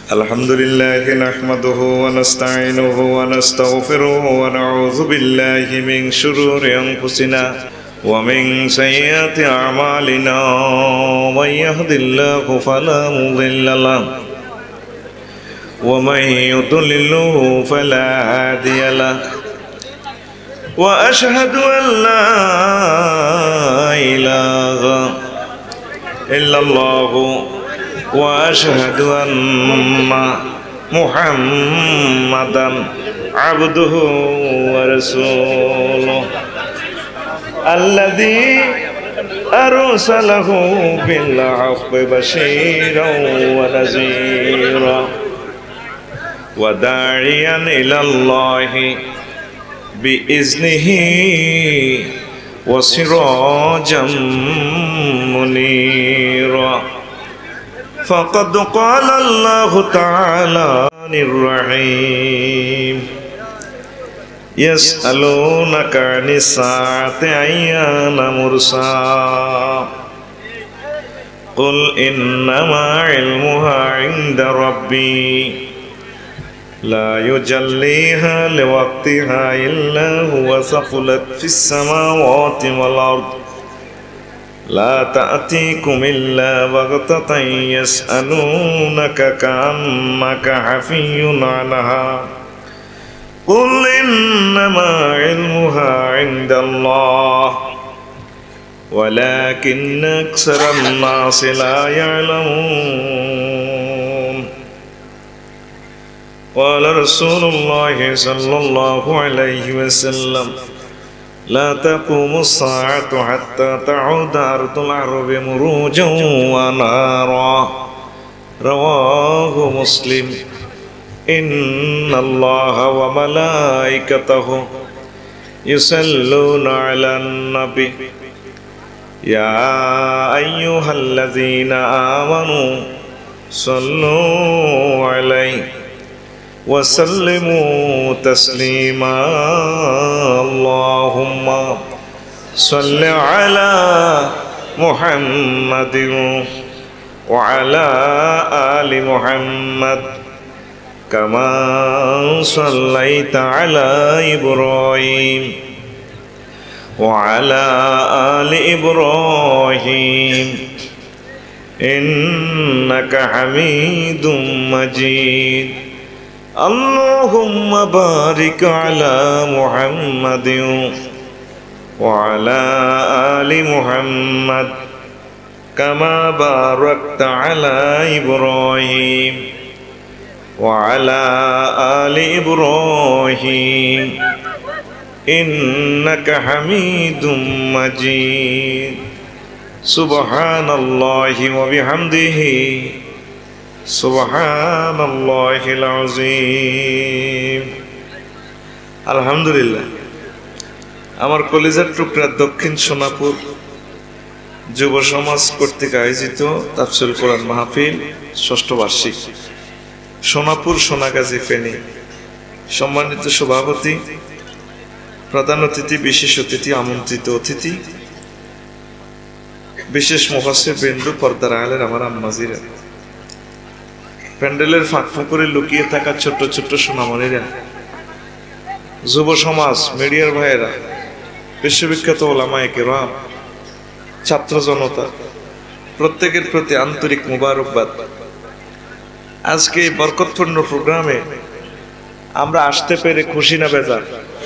الحمد لله نحمده ونستعينه ونستغفره ونعوذ بالله من شرور أنفسنا ومن سيئات أعمالنا من يهد الله فلا مضل له ومن يضلله فلا هادي له وأشهد أن لا إله إلا الله وأشهد أن محمدا عبده ورسوله الذي أرسله بالحق بشيرا ونذيرا وداعيا إلى الله بإذنه وسراجا منيرا فقد قال الله تعالى الرحيم يسألونك عن الساعة أيان مرساها قل إنما علمها عند ربي لا يجليها لوقتها إلا هو ثقلت في السماوات والأرض لا تأتيكم إلا بغتة يسألونك كأنك حفي عنها قل إنما علمها عند الله ولكن أكثر الناس لا يعلمون قال رسول الله صلى الله عليه وسلم لا تقوم الساعة حتى تعود أرض العرب مروجا ونارا رواه مسلم إن الله وملائكته يصلون على النبي يا أيها الذين آمنوا صلوا عليه وسلموا تسليما اللهم صل على محمد وعلى آل محمد كما صليت على إبراهيم وعلى آل إبراهيم إنك حميد مجيد اللهم بارك على محمد وعلى آل محمد كما باركت على إبراهيم وعلى آل إبراهيم إنك حميد مجيد سبحان الله وبحمده সুবহানাল্লাহিল আযীম। আলহামদুলিল্লাহ, আমার কলিজার টুকরা দক্ষিণ সোনাপুর যুব সমাজ কর্তৃক আয়োজিত তাফসীরুল কোরআন মাহফিল ষষ্ঠ বার্ষিক সোনাপুর সোনাগাজী ফেনী সম্মানিত সভাপতি, প্রধান অতিথি, বিশেষ অতিথি, আমন্ত্রিত অতিথি, বিশেষ মুফাসসির বিন্দু, পর্দার আড়ালের আমার আম্মাজিরা, প্যান্ডেলের ফাঁক ফোকরে লুকিয়ে থাকা ছোট্ট ছোট্ট সোনামণিরা, যুব সমাজ, মিডিয়ার ভাইয়েরা, বিশ্ববিখ্যাত ওলামায়ে কেরাম, ছাত্র জনতা, প্রত্যেকের প্রতি আন্তরিক মুবারকবাদ। আজকে এই বরকতপূর্ণ প্রোগ্রামে আমরা আসতে পেরে খুশি না বেজার?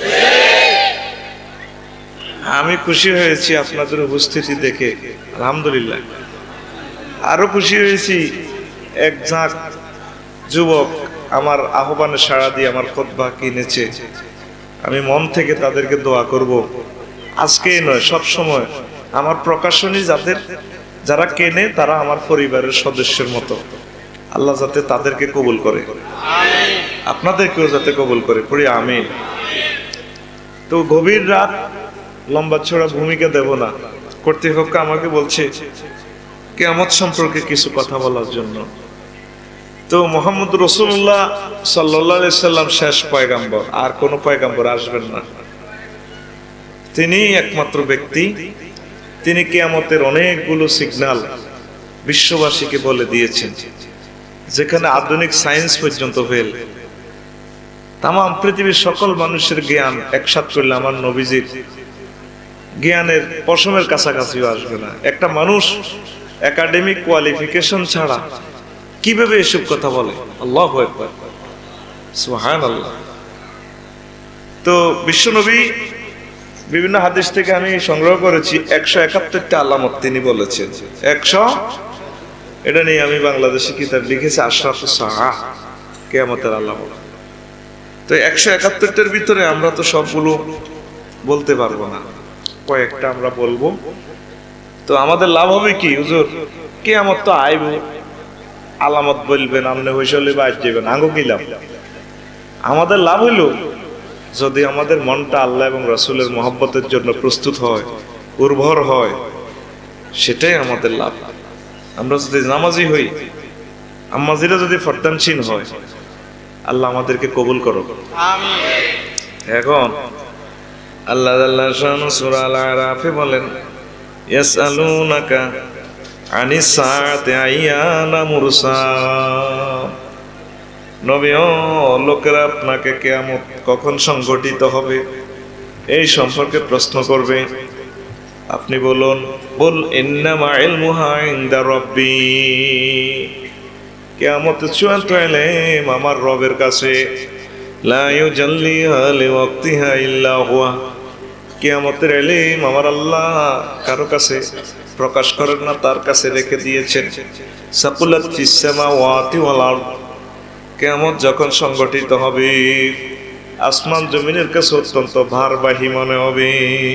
আমি খুশি হয়েছি আপনাদের উপস্থিতি দেখে, আলহামদুলিল্লাহ। আরো খুশি হয়েছি এক ঝাঁক যুবক আমার আহ্বানে সাড়া দিয়ে আমার খুতবা কিনেছে। আমি মন থেকে তাদেরকে দোয়া করব, আজকে নয় সব সময় আমার প্রকাশনী যারা কেনে তারা আমার পরিবারের সদস্যের মতো। আল্লাহ যাতে তাদেরকে কবুল করে, আপনাদেরকেও যাতে কবুল করে, পড়ি আমিন। তো গভীর রাত, লম্বা ছড়া ভূমিকা দেব না। কর্তৃপক্ষ আমাকে বলছে কিয়ামত সম্পর্কে কিছু কথা বলার জন্য। তো মুহাম্মদ রাসূলুল্লাহ সাল্লাল্লাহু আলাইহি সাল্লাম শেষ পয়গাম্বর, আর কোন পয়গাম্বর আসবেন না। তিনি একমাত্র ব্যক্তি, তিনি কিয়ামতের অনেকগুলো সিগন্যাল বিশ্ববাসীকে বলে দিয়েছেন। যেখানে আধুনিক সায়েন্স পর্যন্ত ফেল। তাম পৃথিবীর সকল মানুষের জ্ঞান একসাথ করলে আমার নবীজির জ্ঞানের পশমের কাছাকাছিও আসবে না। একটা মানুষ একাডেমিক কোয়ালিফিকেশন ছাড়া কিভাবে এসব কথা বলে? আল্লাহু আকবার, সুবহানাল্লাহ। তো বিশ্বনবী বিভিন্ন হাদিস থেকে আমি সংগ্রহ করেছি 171টা আলামত তিনি বলেছেন। 100, এটা নিয়ে আমি বাংলাদেশে কিতাব লিখেছি আশরাফুস সাআ, কিয়ামতের আলামত। তো 171টার ভিতরে আমরা তো সবগুলো বলতে পারবো না, কয়েকটা আমরা বলবো। তো আমাদের লাভ হবে কি? হুজুর কিয়ামত তো আইব, আলামত বলবেন, আমনে হইসলে বাদ যাবেন, আঙ্গো কি লাভ? আমাদের লাভ হইলো যদি আমাদের মনটা আল্লাহ এবং রাসূলের মহব্বতের জন্য প্রস্তুত হয়, উর্বর হয়, সেটাই আমাদের লাভ। আমরা যদি নামাজি হই, আম্মাজিরা যদি ফরদানশীল হয়, আল্লাহ আমাদেরকে কবুল করো, আমিন। এখন আল্লাহ সূরা আল আরাফে বলেন, ইয়াসআলুনাকা আনিস সাআতি আইয়ানা মুরসাহ। নবী ও লোকেরা আপনাকে কিয়ামত কখন সংঘটিত হবে এই সম্পর্কে প্রশ্ন করবে। আপনি বলুন, বল ইন্নামা ইলমুহা ইনদা রাব্বি, কিয়ামতের চূড়ান্ত ইলম আমার রবের কাছে। লা ইউজাল্লিহা লিওয়াক্তিহা ইল্লা হুয়া, কিয়ামতের ইলম আমার আল্লাহ কারো কাছে প্রকাশ করেন না, তার কাছে রেখে দিয়েছেন। সাকুলাত ফিস সামাওয়াতি ওয়াল আরদ, কিয়ামত যখন সংগঠিত হবে আসমান জমিনের কাছে অত্যন্ত ভারবাহী মনে হবে।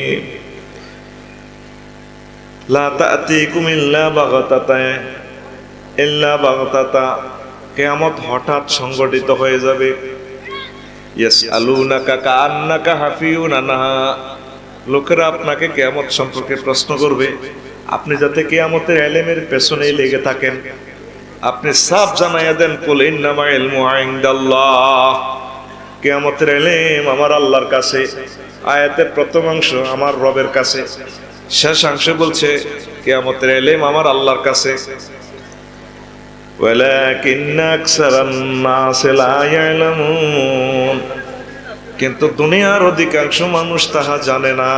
লা তা'তিকুম ইল্লা বাগতাতা, ইল্লা বাগতাতা, কিয়ামত হঠাৎ সংগঠিত হয়ে যাবে। ইয়াসআলুনাকা কাআন্নাকা হাফিউন আনহা, লোকেরা আপনাকে কিয়ামত সম্পর্কে প্রশ্ন করবে, আপনি যাতে কিয়ামতের ইলমের পেছনেই লেগে থাকেন। আপনি সাফ জানাইয়া দেন, কুল ইন্নামা ইলমুহা ইনদাল্লাহ, কিয়ামতের ইলম আমার আল্লাহর কাছে। আয়াতের প্রথম অংশ আমার রবের কাছে, শেষ অংশে বলছে কিয়ামতের ইলম আমার আল্লাহর কাছে। ওয়ালাকিন্না আকসারান নাস লা ইয়ালামুন, কিন্তু দুনিয়ার অধিকাংশ মানুষ তাহা জানে না।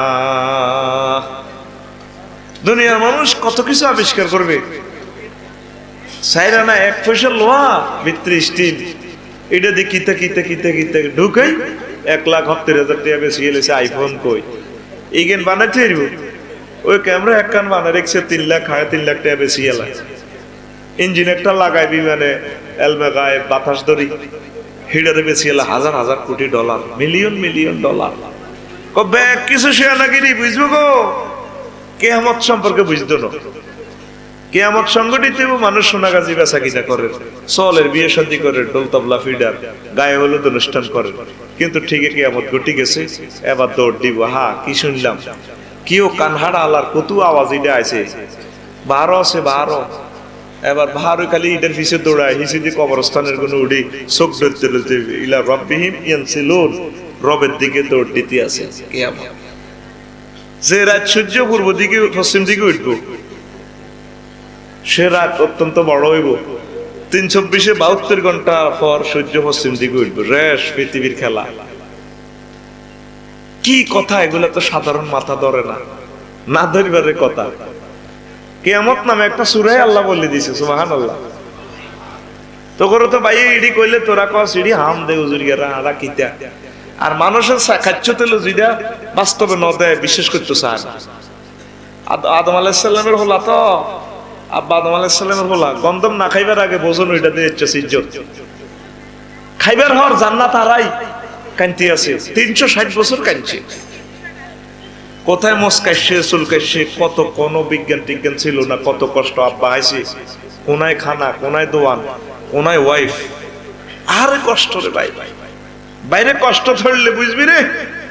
দুনিয়ার মানুষ কত কিছু আবিষ্কার করবে, সাইরানা এক পয়সা লোহা ভিতরে স্টিল, এটা দিয়ে কিতা কিতা কিতা কিতা ঢুকাই 1,70,000 টাকা বেশি গেলেছে। আইফোন কই এইগেন বানাইতে পারব? ওই ক্যামেরা একখান বানায় রেখেছে 3 লাখ, 3.5 লাখ টাকা বেশি গেল। ইঞ্জিন একটা লাগাই বিমানে এলমে গায়ে বাতাস ধরি, হিডারে বেশি গেল হাজার হাজার কোটি ডলার, মিলিয়ন মিলিয়ন ডলার। কবে কিছু সে নাকি বুঝবো গো, কিয়ামত সম্পর্কে বুঝতো না। কিয়ামত সংগঠিত মানুষ সোনাগাজি বেচা কিনা করে, চলের বিয়ে শাদী করে, ঢোল তবলা ফিডার, গায়ে হলুদ অনুষ্ঠান করে, কিন্তু ঠিকই কিয়ামত ঘটি গেছে। এবার দৌড় দিব, হা কি শুনলাম, কিও কানহাড়া আলার কত আওয়াজ ইডে আছে, 12 আছে 12। এবার ভারো খালি ইডের পিছে দৌড়ায়, হিসি দিয়ে কবরস্থানের কোনো উড়ি চোখ ধরতে ধরতে ইলা রব্বিহিম ইয়ানসিলুন, রবের দিকে দৌড় দিতে আছে কিয়ামত। যে রাত সূর্য পূর্ব দিকে পশ্চিম দিকে উঠবো, সে রাত অত্যন্ত বড় হইব। 324 ঘন্টা পর সূর্য পশ্চিম দিকে উঠবো, রেশ পৃথিবীর খেলা। কি কথা এগুলা, তো সাধারণ মাথা ধরে না, না ধরিবারের কথা। কিয়ামত নামে একটা সূরায় আল্লাহ বলে দিয়েছে, সুবহানাল্লাহ। তো করে তো ভাই ইডি কইলে তোরা কস ইডি হাম দে হুজুরিয়ারা আরা কিতা, আর মানুষের খাচ্ছ তেল যেটা বাস্তবে ন দেয় বিশেষ করতে চায় না। আদম আলাইহিস সালামের হলা তো, আব্বা আদম আলাইহিস সালামের হলা গন্ধম না খাইবার আগে বোঝন ওইটা দিয়ে ইজ্জত খাইবার হর জান্নাত হারাই কান্তি আছে 360 বছর কাঁদছে। কোথায় মস্কাইছে চুলকাইছে, কত কোন বিজ্ঞান টিজ্ঞান ছিল না, কত কষ্ট আব্বা আইছে, কোনায় খানা, কোনায় দোয়ান, কোনায় ওয়াইফ, আরে কষ্ট রে ভাই, বাইরে কষ্ট ধরলে বুঝবি রে।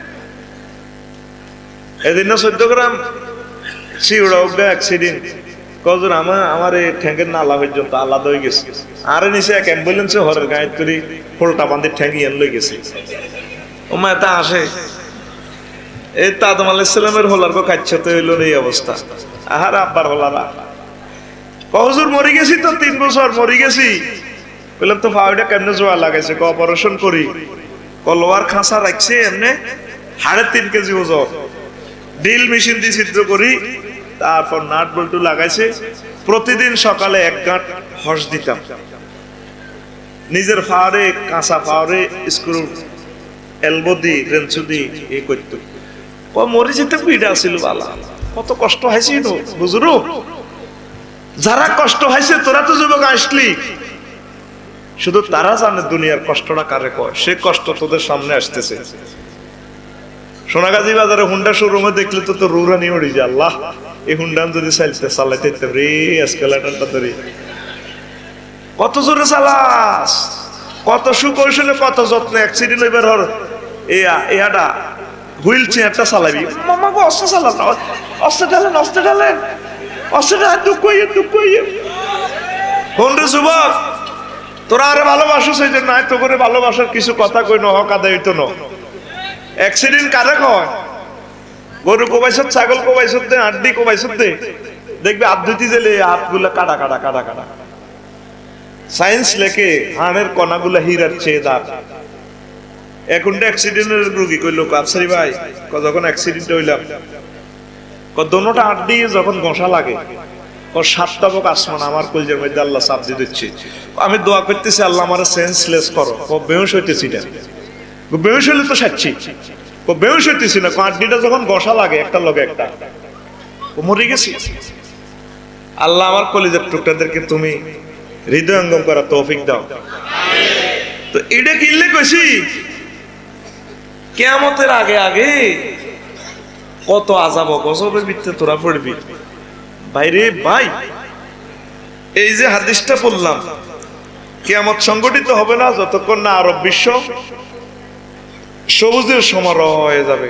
এদিন 14 গ্রাম সিউড়া উঠবে অ্যাক্সিডেন্ট, কজন আমার এই ঠ্যাঙ্গের নালা পর্যন্ত আলাদা হয়ে গেছে। আরে নিচে এক অ্যাম্বুলেন্সে হরের গায়ে করে ফোলটা বান্ধে ঠ্যাঙ্গি এন লই গেছে। ও মা তা আসে এই আদম আলাইহিস সালামের হোলার কো কাচ্ছতে হইল এই অবস্থা। আহার আব্বার হোলারা হুজুর মরে গেছি তো 3 বছর মরে গেছি। বললাম তো ফাউডা কেমনে জোয়া লাগাইছে? অপারেশন করি। লোহার খাঁচা রাখছে এমনি 3.5 কেজি ওজন, ড্রিল মেশিন দিয়ে ছিদ্র করি, তারপর নাট বল্টু লাগাইছে। প্রতিদিন সকালে 1 গাঁট হর্স দিতাম, নিজের ফাওয়ারে কাঁচা ফাওয়ারে স্ক্রু এলবো দি রেঞ্চু দি এই করতো। মরে যেতে পিঠা ছিল বালা, কত কষ্ট হয়েছে বুঝরু। যারা কষ্ট হয়েছে তোরা তো যুবক আসলি, শুধু তারা জানে দুনিয়ার কষ্টটা কারে কয়। সে কষ্ট তোদের সামনে আসতেছে। সোনাগাজী বাজারে হুন্ডা শোরুমে দেখলে তো রুরা নিয়ে উড়ি যে আল্লাহ, এই হুন্ডান যদি চালাইতে রে এসকেলেটরটা ধরে কত জোরে চালাস, কত সুকৌশলে কত যত্নে। অ্যাক্সিডেন্ট হইবার হর এয়াটা হুইল চেয়ারটা চালাবি, মামা গো অস্ত্র চালান, অস্ত্র ঢালেন, অস্ত্র ঢালেন, অস্ত্র ঢালেন, দুঃখ হইয়ে দুঃখ হইয়ে। কোন রে যুবক, তোরা আরে ভালোবাসো সেই জন্য নাই তো করে ভালোবাসার কিছু কথা কই ন হক আদায় হইতো না। অ্যাক্সিডেন্ট কারে কয়? গরু কোবাইছত, ছাগল কোবাইছত দে, হাড্ডি কোবাইছত দে, দেখবে হাত ধুইতে গেলে হাতগুলা কাটা কাটা কাটা কাটা। সায়েন্স লেখে হাড়ের কণাগুলা হীরার চেয়ে দাঁত। এখন অ্যাক্সিডেন্টের রোগী কইল আফসারি ভাই, যখন অ্যাক্সিডেন্ট হইলাম দোনোটা হাড্ডি যখন ঘষা লাগে 7টা বক আসমান আমার কলজের মধ্যে আল্লাহ চাপ দিয়ে দিচ্ছে। আমি দোয়া করতেছি আল্লাহ আমার সেন্সলেস করো। বেহুশ হইতেছি না, বেহুশ হইলে তো সাচ্ছি, বেহুশ হইতেছি না। হাড্ডিটা যখন ঘষা লাগে একটা লগে একটা, মরে গেছি। আল্লাহ আমার কলিজার টুকটাদেরকে তুমি হৃদয়ঙ্গম করা তৌফিক দাও। তো এটা কিনলে কইছি কিয়ামতের আগে আগে কত আযাব গজবের ভিতরে তোরা পড়বি। ভাইরে ভাই, এই যে হাদিসটা বললাম, কিয়ামত সংগঠিত হবে না যতক্ষণ না আরব বিশ্ব সবুজের সমারোহ হয়ে যাবে।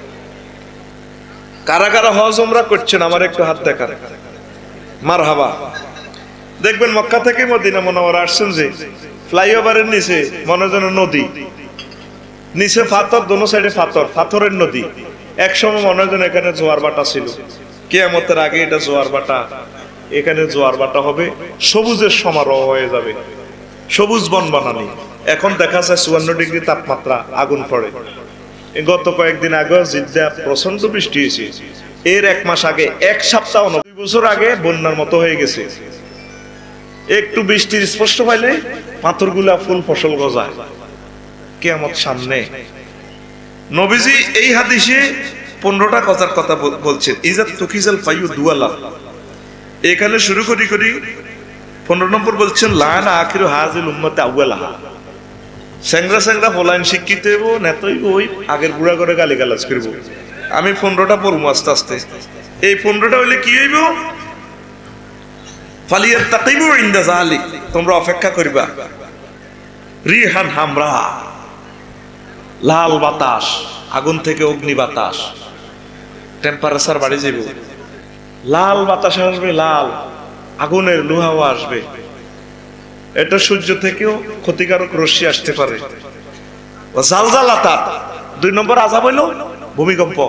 কারা কারা হজ উমরা করছেন আমার একটু হাত দেখান, মারহাবা। দেখবেন মক্কা থেকে মদিনা মুনাওয়ারা আসছেন যে ফ্লাইওভারের নিচে মনে যেন নদী, নিচে পাথর, দোনো সাইডে পাথর, পাথরের নদী। একসময় মনে যেন এখানে জোয়ার বাটা ছিল। কিয়ামতের আগে এটা জোয়ার বাটা, এখানে জোয়ার বাটা হবে, সবুজের সমারোহ হয়ে যাবে, সবুজ বন বানানি। এখন দেখা যায় 54 ডিগ্রি তাপমাত্রা, আগুন পড়ে। গত কয়েকদিন আগে জিদ্দা প্রচন্ড বৃষ্টি হয়েছে। এর 1 মাস আগে, 1 সপ্তাহ 2 বছর আগে বন্যার মতো হয়ে গেছে। একটু বৃষ্টির স্পর্শ পাইলে পাথরগুলা ফুল ফসল গজায়। কিয়ামত সামনে। নবীজি এই হাদিসে 15টা কথার কথা বলছেন। ইজাত তুকিজাল ফাইউ দুয়ালা, এখানে শুরু করি 15 নম্বর বলছেন লানা আখিরু হাজিল উম্মতে আউয়ালাহা। স্যাংরা স্যাংরা ফলাইন শিক্ষিত হইব, নেতইব ওই আগের বুড়া করে গালিগালাজ করব। আমি 15টা পড়বো আস্তে আস্তে। এই 15টা হইলে কি হইব? ফালিয়াত্তাকিবু ইনদা যালিক, তোমরা অপেক্ষা করিবা। রিহান হামরা, লাল বাতাস, আগুন থেকে অগ্নি বাতাস, টেম্পারেচার বাড়ি যাইব। লাল বাতাস আসবে, লাল আগুনের লোহাও আসবে। এটা সূর্য থেকেও ক্ষতিকারক রশ্মি আসতে পারে। জালজালাতা, 2 নম্বর আযাব হইল ভূমিকম্প।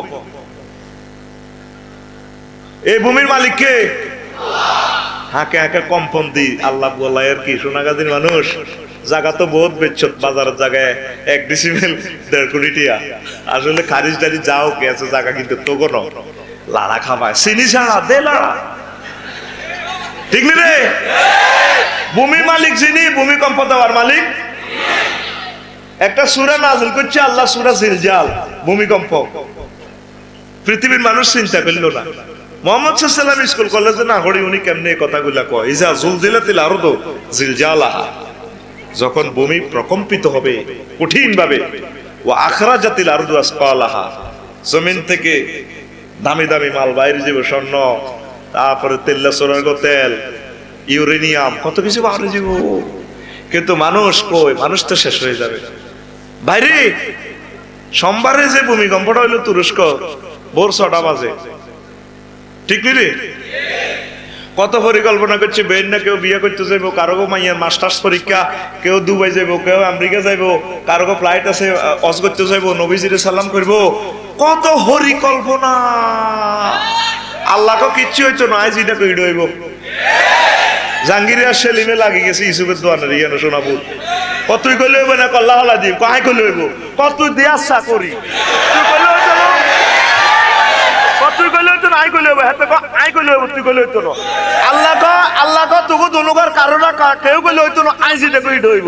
এই ভূমির মালিক কে? হাঁকে হাঁকে কম্পন দি আল্লাহ বলা আর কি। সোনাগাজীর মানুষ জায়গা তো বহুত বেচত, বাজারের জায়গায় 1 ডিসিমেল 1.5 কোটি টিয়া। আসলে খারিজ দারি যাও কে আছে জায়গা, কিন্তু তো কোনো লাড়া খাবায় চিনি ছাড়া দে লাড়া, ঠিক নি রে? ভূমির মালিক যিনি, ভূমিকম্প দেওয়ার মালিক। একটা সূরা নাযিল করছে আল্লাহ, সূরা জিলজাল, ভূমিকম্প। পৃথিবীর মানুষ চিন্তা করলো না। মুহাম্মদ সাল্লাল্লাহু আলাইহি ওয়াসাল্লাম স্কুল কলেজে না হড়ি উনি কেমনে এই কথাগুলা কয়। ইজা জুলজিলাতিল আরদু জিলজালাহা, যখন ভূমি প্রকম্পিত হবে কঠিন ভাবে। ওয়া আখরাজাতিল আরদু আসকালাহা, জমিন থেকে দামি দামি মাল বাইরে যাবে, স্বর্ণ, তারপরে তেল্লা সোনার তেল, ইউরেনিয়াম, কত কিছু বাইরে যাব। কিন্তু মানুষ কই? মানুষ তো শেষ হয়ে যাবে। বাইরে সোমবারে যে ভূমিকম্পটা হইলো তুরস্ক, ভোর 6টা বাজে, ঠিক নি রে? কত পরিকল্পনা করছে, বেন না কেউ বিয়ে করতে যাইব, কারো মাইয়ার মাস্টার্স পরীক্ষা, কেউ দুবাই যাইব, কেউ আমেরিকা যাইব, কারো ফ্লাইট আছে হজ করতে যাইব, নবীজিরে সালাম করব। কত পরিকল্পনা। আল্লাহকে কিচ্ছু হইতো না, আজ এটা কইড হইব। জাঙ্গিরিয়া সেলিমে লাগি গেছে ইসুফের দোয়ানের ইয়ানো সোনাপুর কতই কইলে হইব না কল্লা হলা দিব কাহাই কইলে হইব কত দিয়ে আশা করি তুই কইলে হইতো না কতই কইলে হইতো না আই কইলে হইব হাতে আই কইলে হইব তুই কইলে হইতো না আল্লাহ ক তোকে দুনুকার কারণে কেউ কইলে হইতো না আই যেটা কই হইব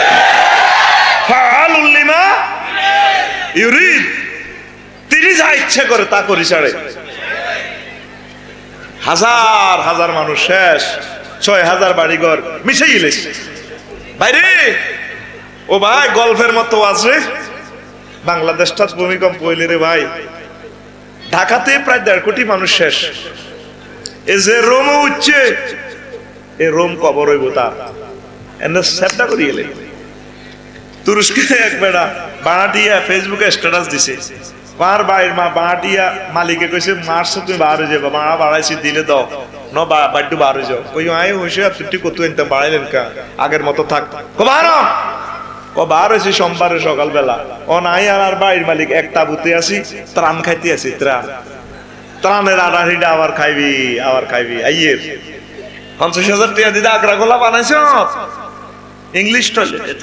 ফাআলুল লিমা ইউরিদ তিনি যা ইচ্ছে করে তা করি ছাড়ে হাজার হাজার মানুষ শেষ ৬,০০০ বাড়িঘর মিশে গেলেছে বাইরে ও ভাই গল্পের মতো আছে বাংলাদেশটা ভূমিকম্প হইলে রে ভাই ঢাকাতে প্রায় ১.৫ কোটি মানুষ শেষ এই যে রোম উঠছে এই রোম কবর হইব তার এনে সেপটা করি গেলে তুরস্কে এক বেড়া বাড়াটিয়া ফেসবুকে স্ট্যাটাস দিছে পার বাইর মা বাড়াটিয়া মালিকে কইছে মার্চ তুমি বার হয়ে যাবে মারা বাড়াইছি দিলে দাও ন বাড়টু বার হয়ে যাও কই আয় হইছে তুই কত এনতে বাড়াইলেন কা আগের মতো থাক ও বারো ও বার হয়েছে সোমবারে সকালবেলা ও নাই আর বাইর মালিক এক তাবুতে আছি ত্রাণ খাইতে আছি ত্রাণের আড়াহিটা আবার খাইবি আইয়ের ৫০,০০০ টাকা দিদা আগ্রা গোলা বানাইছ ইংলিশ টয়লেট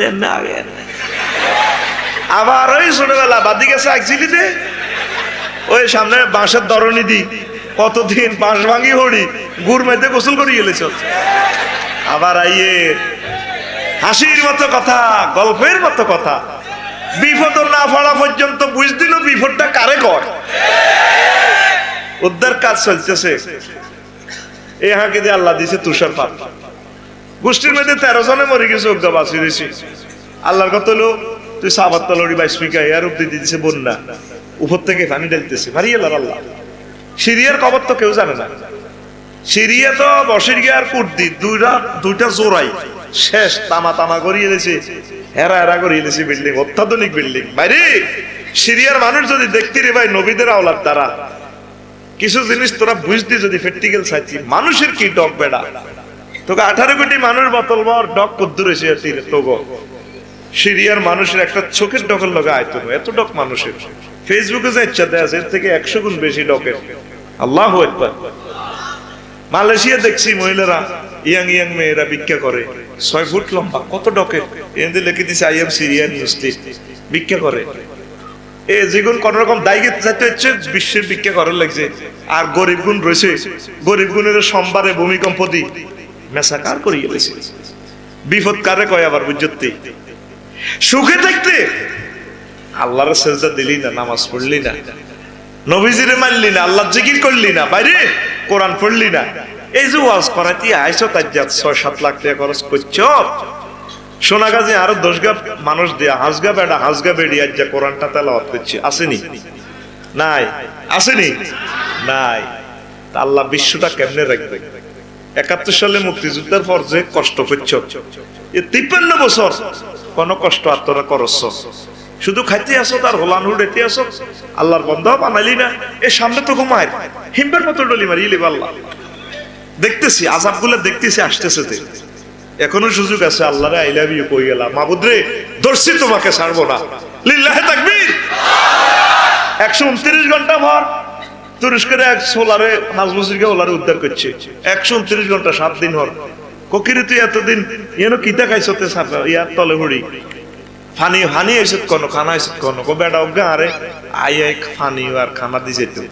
আবার ওই ছোটবেলা বাদি গেছে একজিলিতে ওই সামনে বাঁশের দরনি দি কতদিন বাঁশ ভাঙি হড়ি গুড় মেতে গোসল করি গেলেছ আবার আইয়ে হাসির মতো কথা গল্পের মতো কথা বিপদ না পড়া পর্যন্ত বুঝ দিল বিপদটা কারে কয় উদ্ধার কাজ চলতেছে এই হাঁকে দিয়ে আল্লাহ দিছে তুষারপাত গোষ্ঠীর মধ্যে ১৩ জনে মরে গেছে অজ্ঞা বাঁচি দিয়েছি আল্লাহর কথা হলো তুই সাবাত তলরি বাইসমিকা এর অব্দি দিতেছে বন্যা উপর থেকে পানি ঢালতেছে মারিয়ে আল্লাহ সিরিয়ার খবর তো কেউ জানে না সিরিয়া তো বসির গিয়ার কুর্দি দুইটা জোড়াই শেষ তামা করিয়ে দিয়েছে হেরা করিয়ে দিয়েছে বিল্ডিং অত্যাধুনিক বিল্ডিং বাইরে সিরিয়ার মানুষ যদি দেখতে রে ভাই নবীদের আওলাদ তারা কিছু জিনিস তোরা বুঝতি যদি প্র্যাকটিক্যাল চাইছি মানুষের কি ডক বেড়া তোকে 18 কোটি মানুষ বোতল বর ডক কদ্দুর এসে তোগো সিরিয়ার মানুষের একটা চোখের ডকের লগে আয়তো এত ডক মানুষের ফেসবুকে যা ইচ্ছা দেয় এর থেকে 100 গুণ বেশি ডকের আল্লাহু আকবার মালয়েশিয়া দেখছি মহিলারা ইয়াং মেয়েরা ভিক্ষা করে 6 ফুট লম্বা কত ডকের এতে লিখে দিছে আই এম সিরিয়ান মুসলিম ভিক্ষা করে এ যেগুন কোন রকম দায়িত্ব যাতে হচ্ছে বিশ্বের ভিক্ষা করার লাগছে আর গরিব গুণ রয়েছে গরিব গুণের সোমবারে ভূমিকম্প দি মেসাকার করে গেছে বিপদ কারে কয় আবার বুঝতে সুখে থাকতে আল্লাহর সেজদা দিলি না নামাজ পড়লি না নবীজিরে মানলি না আল্লাহ জিকির করলি না বাইরে কোরআন পড়লি না এই যে ওয়াজ করাইতে আইছো তার ৬-৭ লাখ টাকা খরচ করছো সোনাগাজী আরো 10 গা মানুষ দিয়া হাজগা বেড়ি আজ যা কোরআনটা তেলাওয়াত করছে আসেনি নাই আসেনি নাই আল্লাহ বিশ্বটা কেমনে রাখবে ৭১ সালে মুক্তিযুদ্ধের পর যে কষ্ট করছো এই ৫৩ বছর কোন কষ্ট আত্মরা করছ শুধু খাইতে আসো তার হোলান উড়েতে আসো আল্লাহর বন্ধা বানাইলি না এ সামনে তো ঘুমায় হিম্বের মতো ডলি মারিয়ে আল্লাহ দেখতেছি আযাব গুলো দেখতেছি আসতেছে এখনো সুযোগ আছে আল্লাহরে আই লাভ ইউ কই গেলাম মাবুদ রে দর্শি তোমাকে ছাড়বো না লিল্লাহি তাকবীর ১২৯ ঘন্টা ভর তুরস্কের এক সোলারে নাজমুসিরকে ওলারে উদ্ধার করছে ১২৯ ঘন্টা ৭ দিন হর কোকিরে তুই এতদিন ইয়েনো কিতা খাইছতে ইয়ার তলে হুড়ি ফানি এসে কোন খানা এসে কোন কো বেটা অজ্ঞা আরে আই ফানি আর খানা দিছে তো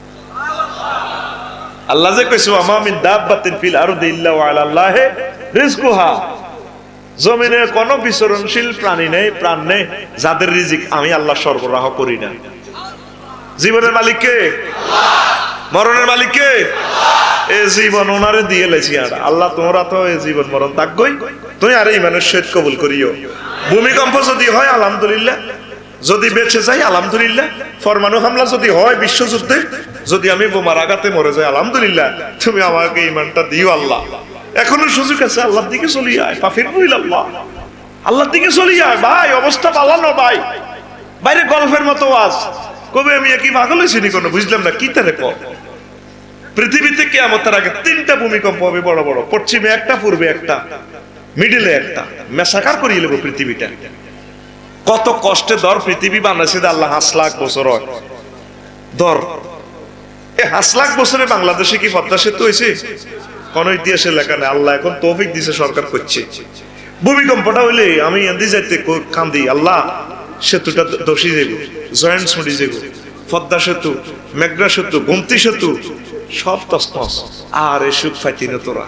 আল্লাহ যে কইছো আমা মিন দাব্বাতিন ফিল আরদি ইল্লা ওয়া আলাল্লাহি রিজকুহা জমিনে কোন বিচরণশীল প্রাণী নেই প্রাণ নেই যাদের রিজিক আমি আল্লাহ সরবরাহ করি না জীবনের মালিক কে আল্লাহ মরণের মালিক কে আল্লাহ এই জীবন ওনারে দিয়ে লেছি আর আল্লাহ তোমরা তো এই জীবন মরণ থাকবই তুমি আর ইমানের সহিত কবুল করিও ভূমিকম্প যদি হয় আলহামদুলিল্লাহ যদি বেঁচে যাই আলহামদুলিল্লাহ পরমাণু হামলা যদি হয় বিশ্বযুদ্ধে যদি আমি বোমার আঘাতে মরে যাই আলহামদুলিল্লাহ তুমি আমাকে ঈমানটা দিও আল্লাহ এখনো সুযোগ আছে আল্লাহর দিকে চলি আয় ফাফিরু ইলাল্লাহ আল্লাহর দিকে চলি আয় ভাই অবস্থা পালানো ভাই বাইরে গল্পের মতো আজ কবে আমি কি পাগল হইছি নি কোন বুঝলাম না কি তারে কও পৃথিবীতে কিয়ামতের আগে 3টা ভূমিকম্প হবে বড় বড় পশ্চিমে একটা পূর্বে একটা মিডলে একটা মেসাকার করিয়ে নেব পৃথিবীটা কত কষ্টে দর পৃথিবী বানাইছে আল্লাহ 5 লাখ বছর হয় দর এই 5 লাখ বছরে বাংলাদেশে কি পদ্মা সেতু হয়েছে কোন ইতিহাসে লেখা নেই। আল্লাহ এখন তৌফিক দিছে, সরকার করছে। ভূমিকম্পটা হইলে আমি এন্দি যাইতে কান্দি, আল্লাহ সেতুটা দোষী যাব, জয়েন্ট মরি যাব, পদ্মা সেতু, মেঘনা সেতু, গোমতী সেতু সব তছনছ। আর এ সুখ পাইতি না তোরা,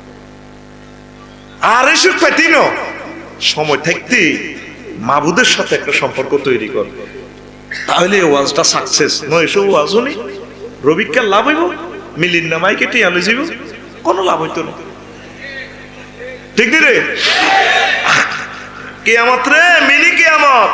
আর এ সুখ পাইতি না। সময় থাকতে মাবুদের সাথে একটা সম্পর্ক তৈরি কর, তাহলে ওয়াজটা সাকসেস নয়। এসব ওয়াজও নেই, রবিকার লাভ হইব, মিলিন নামাই কেটে আলো যাব, কোনো লাভ হইতো না। ঠিক রে? কিয়ামত রে, মিনি কিয়ামত।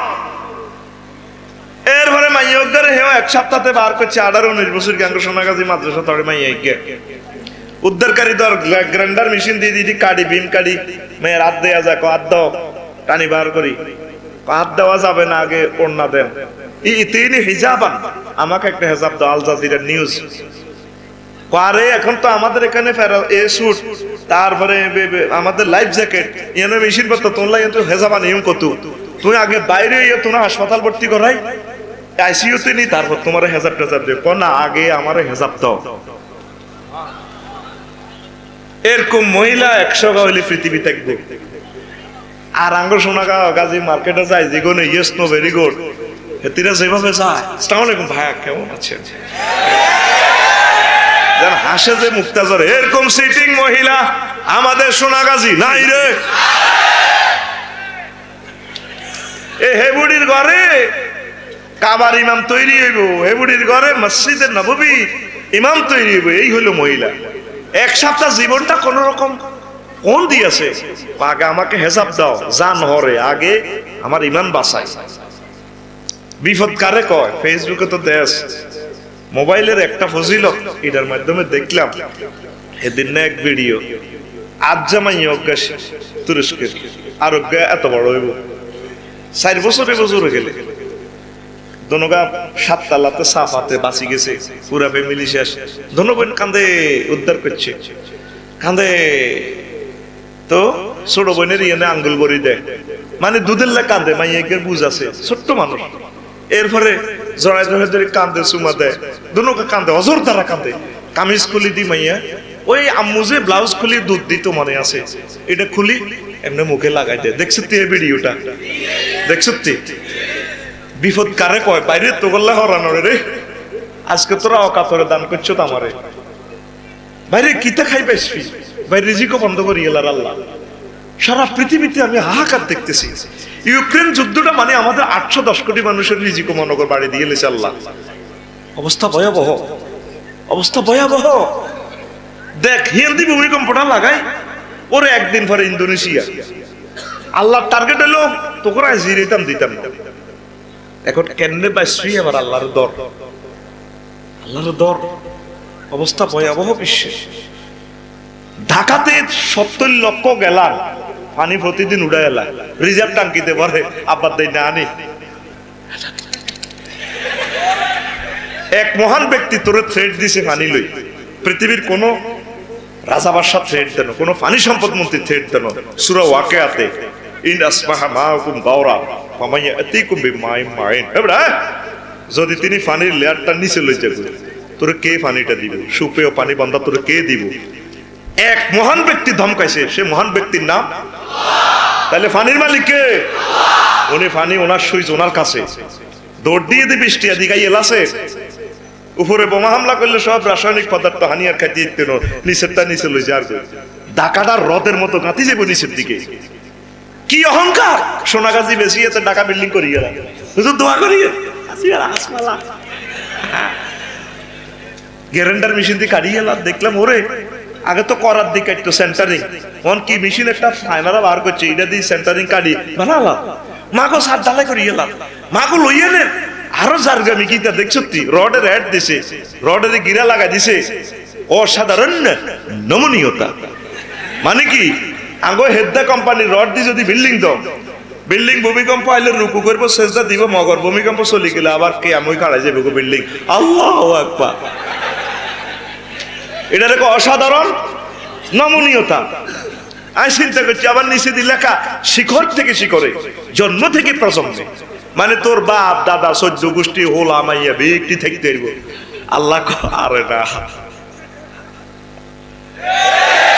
এরপরে মাইয়ারে হেও এক সপ্তাহে বার করছে 18-19 বছর গাঙ্গ সোনাগাজী মাদ্রাসা তড়ে মাইয়াকে উদ্ধারকারী দর গ্রাইন্ডার মেশিন দিয়ে দিদি কাটি বিম কাটি মেয়ের হাত দেওয়া যায়, হাত দাও টানি বার করি, হাত দেওয়া যাবে না, আগে ওড়না দেন। তিনি হিজাবান, আমাকে একটা হেজাব দাও, আল জাজিরা নিউজ। আরে এখন তো আমাদের এখানে এ শুট, তারপরে আমাদের লাইফ জ্যাকেট এনে মেশিন করতো, তোমরা কিন্তু হেজাবান ইউম কত, তুমি আগে বাইরে তোমরা হাসপাতাল ভর্তি করাই, আইসিইউতে নি, তারপর তোমার হেজাব টেজাব দেব না, আগে আমার হেজাব দাও। এরকম মহিলা 100 হইলে পৃথিবী থাকবে। আর আঙ্গ সোনা গাজী মার্কেটে যায় যেগুলো ইয়েস নো ভেরি গুড, হেতিরা যেভাবে যায়, আসসালামু আলাইকুম ভাইয়া কেমন আছেন, যেন হাসে যে মুক্তাজর, এরকম সিটিং মহিলা আমাদের সোনাগাজী নাই রে। এ হেবুড়ির ঘরে কাবার ইমাম তৈরি হইব, হেবুড়ির ঘরে মসজিদের নববী ইমাম তৈরি হইব, এই হইল মহিলা। এক সপ্তাহ জীবনটা কোন রকম কোন দিয়েছে, আগে আমাকে হেসাব দাও, জান হরে আগে আমার ইমান বাঁচাই। বিপদ কারে কয়? ফেসবুকে তো দেশ মোবাইলের একটা ফজিলত, এটার মাধ্যমে দেখলাম এদিন না এক ভিডিও, আজ্জামাই অজ্ঞাস তুরস্কের, আরোগ্য এত বড় হইব 4 বছর গেলে দনগা 7 তালাতে সাফাতে বাঁচি গেছে, পুরা ফ্যামিলি শেষ। ধনবন কান্দে উদ্ধার করছে, কান্দে তো ছোট বোনের ইয়ে আঙ্গুল বড়ি দেয়, মানে দুধের লা কান্দে, মাইয়ের বুঝ আছে, ছোট্ট মানুষ। এরপরে জড়াই জড়াই ধরে কান্দে, চুমা দেয়, দুনোকে কান্দে, অজর দ্বারা কান্দে। কামিজ খুলি দি মাইয়া, ওই আম্মু যে ব্লাউজ খুলি দুধ দিত মনে আছে, এটা খুলি এমনি মুখে লাগাই দেয়। দেখছতি এই ভিডিওটা? দেখছতি? বিপদ কারে কয়? বাইরে তো গল্লা হরানো রে, আজকে তোরা অকাতরে দান করছো তো আমারে, বাইরে কিতা খাই পাইছি, বাইরে রিজিকও বন্ধ করি এলার আল্লাহ। সারা পৃথিবীতে আমি হাহাকার দেখতেছি। ইউক্রেন যুদ্ধটা মানে আমাদের 810 কোটি মানুষের রিজিকও মনগর বাড়ি দিয়ে এলেছে আল্লাহ। অবস্থা ভয়াবহ, অবস্থা ভয়াবহ। দেখ হিন্দি ভূমিকম্পটা লাগাই, ওরে একদিন পরে ইন্দোনেশিয়া। আল্লাহর টার্গেট হলো তোকে জিরিতাম দিতাম না। এখন কেন্দ্রে বাইশ্রী আমার আল্লাহর দর, আল্লাহর দর। অবস্থা ভয়াবহ বিশ্বে। ঢাকাতে 70 লক্ষ গেলার পানি প্রতিদিন উড়াই এলা, রিজার্ভ টাঙ্কিতে পারে আবার দেয় না আনি। এক মহান ব্যক্তি তোরে থ্রেড দিছে পানি লই, পৃথিবীর কোন রাজা বাদশাহ থ্রেড দেন, কোন পানি সম্পদ মন্ত্রী থ্রেড দেন। সূরা ওয়াকিয়াতে ইন আসবাহা মাউকুম গাওরা ফামাইয়া আতিকুম বিমাইন মাইন, এবড়া যদি তিনি পানির লেয়ারটা নিচে লই যাবে, তোরে কে পানিটা দিব? সুপেয় পানি বান্দা তোরে কে দিব? এক মহান ব্যক্তি ধমকাইছে, সে মহান ব্যক্তির নাম আল্লাহ। তাহলে পানির মালিক কে? উনি পানি ওনার সুইচ ওনার কাছে, দৌড় দিয়ে দিবি বৃষ্টি দিগাই এলাছে। উপরে বোমা হামলা করলে সব রাসায়নিক পদার্থ হানিয়ার খাইতে দিতেন, নিচেরটা নিচে লই যার ঢাকাটার হ্রদের মতো গাঁথি যাবো নিচের দিকে। কি অহংকার! সোনাগাজী বেশি এতে ঢাকা বিল্ডিং করিয়ে হুজুর দোয়া করিয়ে গ্যারেন্ডার মেশিন দিয়ে কাটিয়ে এলাম। দেখলাম ওরে আগে তো করার দিকে একটু সেন্টারিং, অন কি মেশিন একটা ফাইনারা বার করছে, এটা দিয়ে সেন্টারিং কাটি বানালাম। মাগো সাত ঢালাই করিয়ে এলাম, মাগো লইয়ে নেন আরো জারগামি কিটা দেখছো তুই, রডের অ্যাড দিছে, রডের গিরা লাগা দিছে, অসাধারণ নমনীয়তা। মানে কি আঙ্গো হেদ্দা কোম্পানি রড দিয়ে যদি বিল্ডিং দাও, বিল্ডিং ভূমিকম্প আইলে রুকু করবো, সেজদা দিব, মগর ভূমিকম্প চলে গেলে আবার কে আমি কাড়াই যাবে বিল্ডিং। আল্লাহু আকবার। এটা দেখো অসাধারণ নমনীয়তা। আমি চিন্তা করছি আবার নিচে দিয়ে লেখা শিখর থেকে শিখরে, জন্ম থেকে প্রজন্মে, মানে তোর বাপ দাদা 14 গোষ্ঠী হোলা মাইয়া ব্যক্তি থাকতে আল্লাহ। আরে না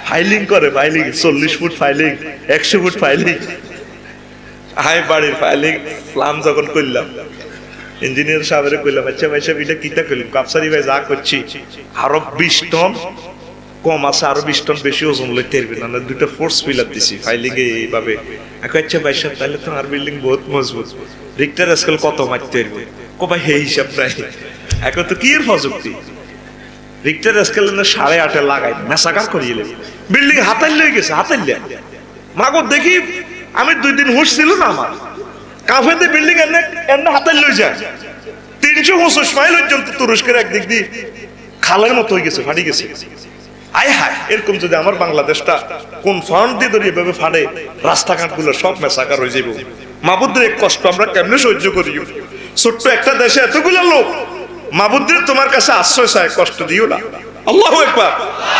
ফাইলিং করে, piling 40 foot piling, 100 foot piling. High বাড়ির ফাইলিং প্ল্যান যখন করলাম, ইঞ্জিনিয়ার সাহেবের কইলাম, আচ্ছা ভাই সাহেব এটা কিটা করলাম? কাপসারি ভাই যা করছি আরো 20 টন কম আছে, আরো 20 টন বেশি ওজন লইতে পারবে না, দুটো ফোর্স পিলার দিছি ফাইলিং এ এইভাবে। আচ্ছা ভাই সাহেব তাহলে তো আর বিল্ডিং বহুত মজবুত, রিক্টার স্কেল কত মারতে পারবে? কো ভাই এই হিসাব নাই। এখন তো কি এর প্রযুক্তি, রিক্টার স্কেল 8.5 লাগাই মেসাকার করিয়ে বিল্ডিং হাতাইল লয়ে গেছে, হাতাইল মাগো দেখি আমি 2 দিন হুশ ছিল না আমার, কাফেতে বিল্ডিং এমনি হাতাইল লয়ে যায় 325 মাইল পর্যন্ত তুরস্কের একদিক দিয়ে খালের মতো হয়ে গেছে, ফাটি গেছে। আয় হায়, এরকম যদি আমার বাংলাদেশটা কোন ফান্ড দিয়ে ধরে এভাবে ফাটে, রাস্তাঘাট গুলো সব মেসাকার হয়ে যাবো। মাবুদের এক কষ্ট আমরা কেমনে সহ্য করি? ছোট্ট একটা দেশে এতগুলো লোক, মাবুদের তোমার কাছে আশ্রয় চায়, কষ্ট দিও না। আল্লাহু আকবার।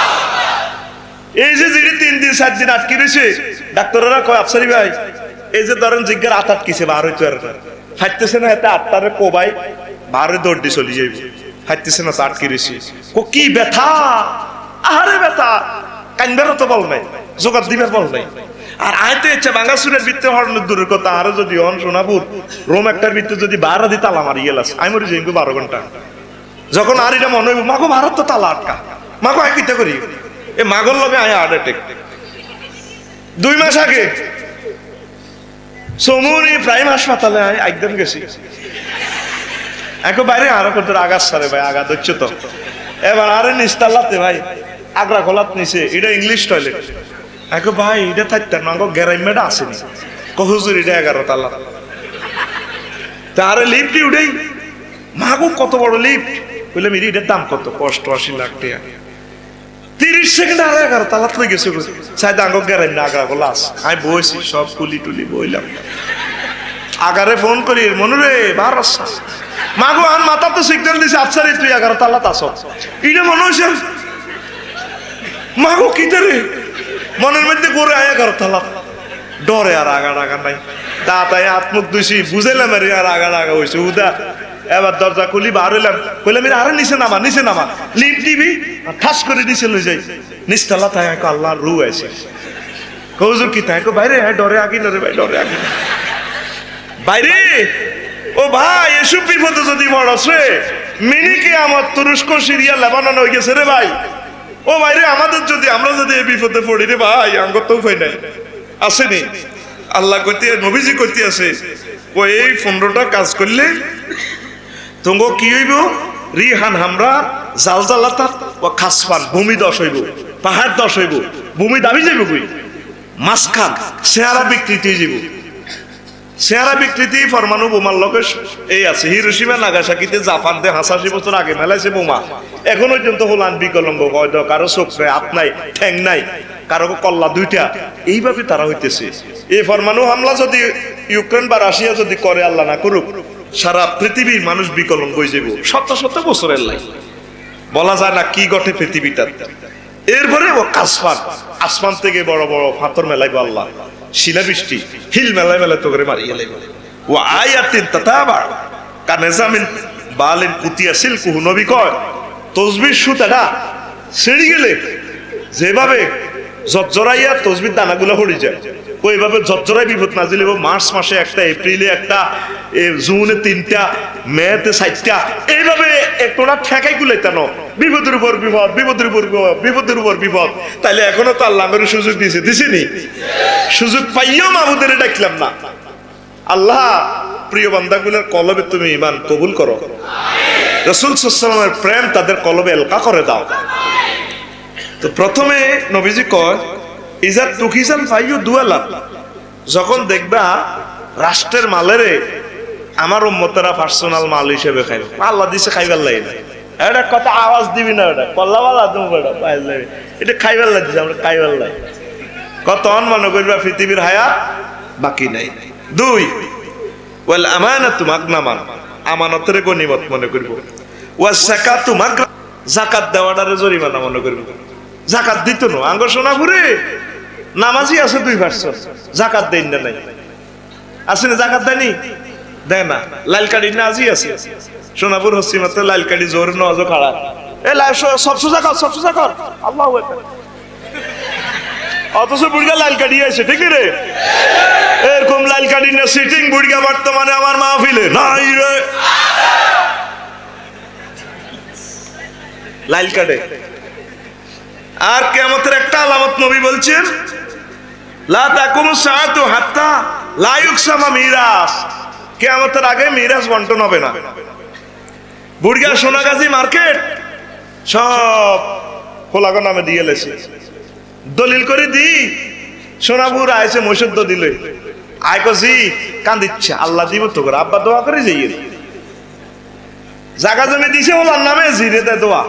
এই যে 3 দিন 7 দিন আটকে রয়েছে, ডাক্তাররা কয় আফসারি ভাই এই যে ধরেন জিজ্ঞার আট আটকিছে, বার হইতে ফাটতেছে না, এতে আটটারে কোবাই বারে দৌড় দিয়ে চলে যাইব, ফাটতেছে না, আটকে রয়েছে। কি ব্যথা, আহারে ব্যথা, কানবারও তো বল নাই, জোগাড় দিবার বল নাই। আর আইতে ইচ্ছা বাঙ্গাসুরের ভিত্তে হরণের দূরের কথা, আরো যদি অন সোনাপুর রোম একটার ভিত্তে যদি 12 দিয়ে তালা মারি গেলাস, আমি মরি যাই 12 ঘন্টা। যখন আর এটা মনে হইব মাগো ভারত তো তালা আটকা, মাগো আয় কিতা করি, এ মাগর লগে আয় হার্ট অ্যাটাক। 2 মাস আগে সমুনি প্রাইম হাসপাতালে একদম গেছি, এখন বাইরে আরো কত আগার সারে ভাই, আগা ধরছে তো। এবার আরে নিস্তাল্লাতে ভাই আগ্রা খোলাত নিছে, এটা ইংলিশ টয়লেট। এখন ভাই এটা থাকতেন মাগো গ্যারাইমেটা আসেনি, কহুজুর এটা 11 তালা। তারে লিফটই উঠেই মাগো কত বড় লিফট, বললাম এটার দাম কত? 80 লাখ টাকা। 30 সেকেন্ড আর 11 তালাত লই গেছে, সাইড আঙ্গ গ্যারাইম না আগ্রা খোলাস। আমি বইছি সব কুলি টুলি বইলাম, আগারে ফোন করি মনুরে বার আসা মাগো আর মাথা তো সিগন্যাল দিছে, আফসারি তুই 11 তালাত আসো। এটা মনে হয়েছে মাগো কি রে, মনের মধ্যে করে 11 তালাত, ডরে আর আগা আগা নাই। তাই আত্মুখ দুইছি বুঝাইলাম আর আগা আগা হয়েছে উদা। এবার দরজা খুলি বার হইলাম, কইলাম আরে নিচে নামা, নিচে নামা, লিফট দিবি, ঠাস করে নিচে লই যাই নিচতলা। তাই আল্লাহর রু আছে, হুজুর কি তাই বাইরে ডরে আগি না রে ভাই, ডরে আগি বাইরে। ও ভাই এসব বিপদে যদি বড়ছে মিনি কিয়ামত, তুরস্ক সিরিয়া লেবানন হয়ে গেছে রে ভাই। ও ভাই রে, আমাদের যদি আমরা যদি এই বিপদে পড়ি রে ভাই, আঙ্গর তো উপায় নাই, আসেনি। আল্লাহ কইতে নবীজি কইতে আছে, ও এই 15টা কাজ করলে তোমাকে কি হইব? রিহান হামরা জালজালাতা ও খাসফান, ভূমি দশ হইব, পাহাড় দশ হইব, ভূমি দাবি যাইব, কই মাসখান চেহারা বিকৃতি হয়ে যাব। চেহারা বিকৃতি পরমাণু বোমার লগে এই আছে। হিরোশিমা নাগাসাকিতে জাপানতে 85 বছর আগে মেলাইছে বোমা, এখন পর্যন্ত হলান বিকলঙ্গ, কারো চোখ নাই, হাত নাই, ঠ্যাং নাই, কারো কল্লা 2টা, এইভাবে তারা হইতেছে। এই পরমাণু হামলা যদি ইউক্রেন বা রাশিয়া যদি করে, আল্লাহ না করুক, সারা পৃথিবীর মানুষ বিকলঙ্গ হয়ে যাব। শত শত বছরের লাই বলা যায় না কি ঘটে পৃথিবীটা। এরপরে ও কাসফান, আসমান থেকে বড় বড় পাথর মেলাইব আল্লাহ, শিলাবৃষ্টি হিল মেলায় মেলায় তো করে মারিয়ে লাইব। ও আয়াতিন তাতাবা কানেজামিন বালিন কুতিয়া সিলকুহু, নবী কয় তসবির সুতাটা ছেড়ে গেলে যেভাবে জর্জরাইয়া তসবির দানাগুলো পড়ে যায়, ওইভাবে জর্জরাই বিপদ নাজিল হইব। মার্চ মাসে একটা, এপ্রিলে একটা, জুনে 3টা, মেতে 4টা, এইভাবে একটা ঠেকাই গুলাইতানো, বিপদের উপর বিপদ, বিপদের উপর বিপদ, বিপদের উপর বিপদ। তাইলে এখনো তো আল্লাহ আমাদের সুযোগ দিয়েছে, দিছিনি? সুযোগ পাইয়াও মাহবুদের ডাকলাম না। আল্লাহ প্রিয় বান্দাগুলোর কলবে তুমি ঈমান কবুল করো, রাসূল সাল্লাল্লাহু আলাইহি ওয়াসাল্লামের প্রেম তাদের কলবে এলকা করে দাও। তো প্রথমে নবীজি কয় ইজাত তুকিজান ফাইয়ু দুয়ালা, যখন দেখবা রাষ্ট্রের মালেরে আমার উম্মতেরা পার্সোনাল মাল হিসেবে খাইবে, আল্লাহ দিছে খাইবার লাগে না, এটা কথা আওয়াজ দিবি না, এটা কল্লাওয়ালা তুমি এটা খাইবার লাগছে, আমরা খাইবার লাগে কত মনে করবা পৃথিবীর হায়াত বাকি নাই। 2 ওয়াল আমানাতু মাগনামান, আমানতের গনিমত মনে করব। ওয়াস যাকাতু মাগরা, যাকাত দেওয়াটারে জরিমানা মনে করব। যাকাত দিত না আঙ্গ সোনাপুরে নামাজি আছে 2%, যাকাত দেন না, নাই আছে না, যাকাত দেয়নি, দেয় না। লালকাড়ি নাজি আছে সোনাপুর হসিমাতে, লালকাড়ি জোর নজ খাড়া, এ সবসু যাকাত, সবসু যাকাত, আল্লাহু আকবার। অথচ বুড়িয়া লাল কাটি আছে, ঠিক রে? এরকম লাল কাটি না সিটিং বুড়িয়া বর্তমানে আমার মাহফিলে নাই রে, লাল কাটে। আর কিয়ামতের একটা আলামত নবী বলছেন, লা তাকুমু সাআতু হাত্তা লা ইউকসামা মিরাস, কিয়ামতের আগে মিরাস বন্টন হবে না। বুড়িয়া সোনাগাজী মার্কেট সব খোলাগো নামে দিয়ে লেছে, দলিল করে দি সোনাপুর আইছে মৈশুদ্ধ দিলে আয় কছি কান্দিচ্ছে, আল্লাহ দিব তো করে আব্বা দোয়া করে যাইয়ে জায়গা জমি দিছে ওলার নামে জিরে দেয় দোয়া।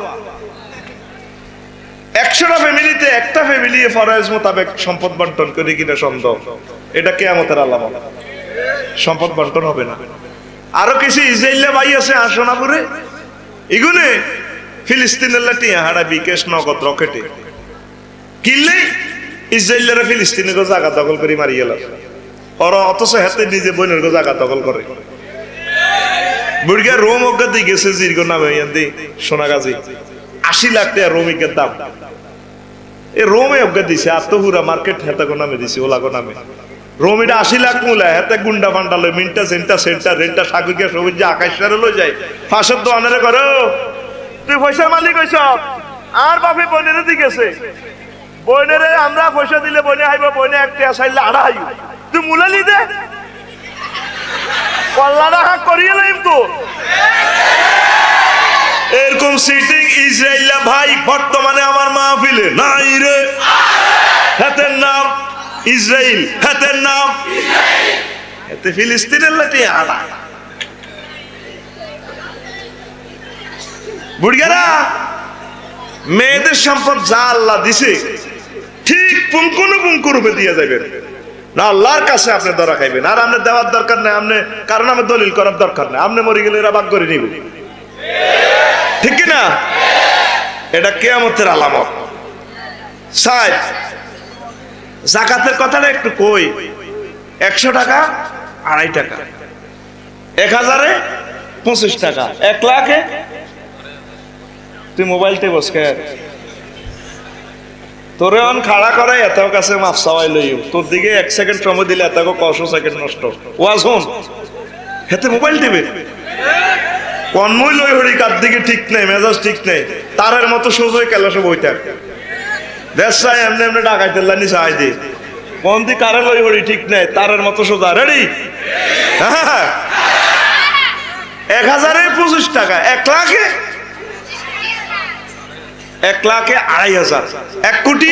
100টা ফ্যামিলিতে একটা ফ্যামিলি ফরজ মোতাবেক সম্পদ বন্টন করে কিনা সন্দেহ, এটা কিয়ামতের আলামত। সম্পদ বন্টন হবে না। আরো কিছু ইসরায়েলে ভাই আছে সোনাপুরে, এগুনে ফিলিস্তিনের লাটিয়া হাড়া বিকেশ নগদ রকেটে কিনলে ইসরায়েলের ফিলিস্তিনের জায়গা দখল করে মারি গেল ওরা, অথচ হাতে নিজে বোনের জায়গা দখল করে। বুড়িয়া রোম অজ্ঞাতে গেছে দীর্ঘ নামে সোনাগাজী 80 লাখ টাকা রোমিকের দাম। এ রোমে অজ্ঞা দিছে আত্মহুরা মার্কেট হেতাগো নামে দিছে ওলাগো নামে। রোমিটা 80 লাখ মূলা হেতে গুন্ডা ফান্ডা লয় মিন্টা সেন্টা সেন্টার রেন্টা সাগুকিয়া সবুজ আকাশ সারে লই যায় ফাঁসের দোয়ানারে করো তুই পয়সার মালিক হইছ। আর বাপে বইনের দিকেছে বইনেরে আমরা পয়সা দিলে বইনে আইব, বইনে একটা চাইলে আড়া আইব, তুই মুলালি দে কল্লাটা হাক করিয়ে লাইম তো। এরকম সিটিং ইসরায়েল ভাই বর্তমানে আমার মাহফিলে নাই রে। হাতের নাম ইসরায়েল, হাতের নাম হাতে ফিলিস্তিনের লাঠি আড়া। বুড়িয়ারা মেয়েদের সম্পদ যা আল্লাহ দিছে ঠিক পুঙ্খানুপুঙ্খ রূপে দিয়ে যাবেন না, আল্লাহর কাছে আপনি ধরা খাইবেন। আর আপনি দেওয়ার দরকার নাই, আপনি কারণ আমি দলিল করার দরকার নাই, আপনি মরে গেলে এরা ভাগ করে নিব, ঠিক কিনা? এটা কিয়ামতের আলামত। সাইড যাকাতের কথাটা একটু কই। 100 টাকা 2.5 টাকা, 1000-এ 25 টাকা, 1 লাখে তুই মোবাইলতে বসকে তোরে অন খাড়া করাই এত কাছে মাপ চাওয়াই লই তোর দিকে 1 সেকেন্ড সময় দিলে এত 100 সেকেন্ড নষ্ট। ওয়াজ হন হেতে মোবাইল দিবে কনমই লই হরি কার দিকে ঠিক নেই, মেজাজ ঠিক নেই, তারের মতো সোজই কেলাসে বইতে দেশ চাই এমনি এমনি ডাকাইতে লানি চাই দি কোন দি কারে লই হরি ঠিক নেই, তারের মতো সোজা রেডি। 1000-এ 25 টাকা, 1 লাখে 2.5,000, 1 কোটি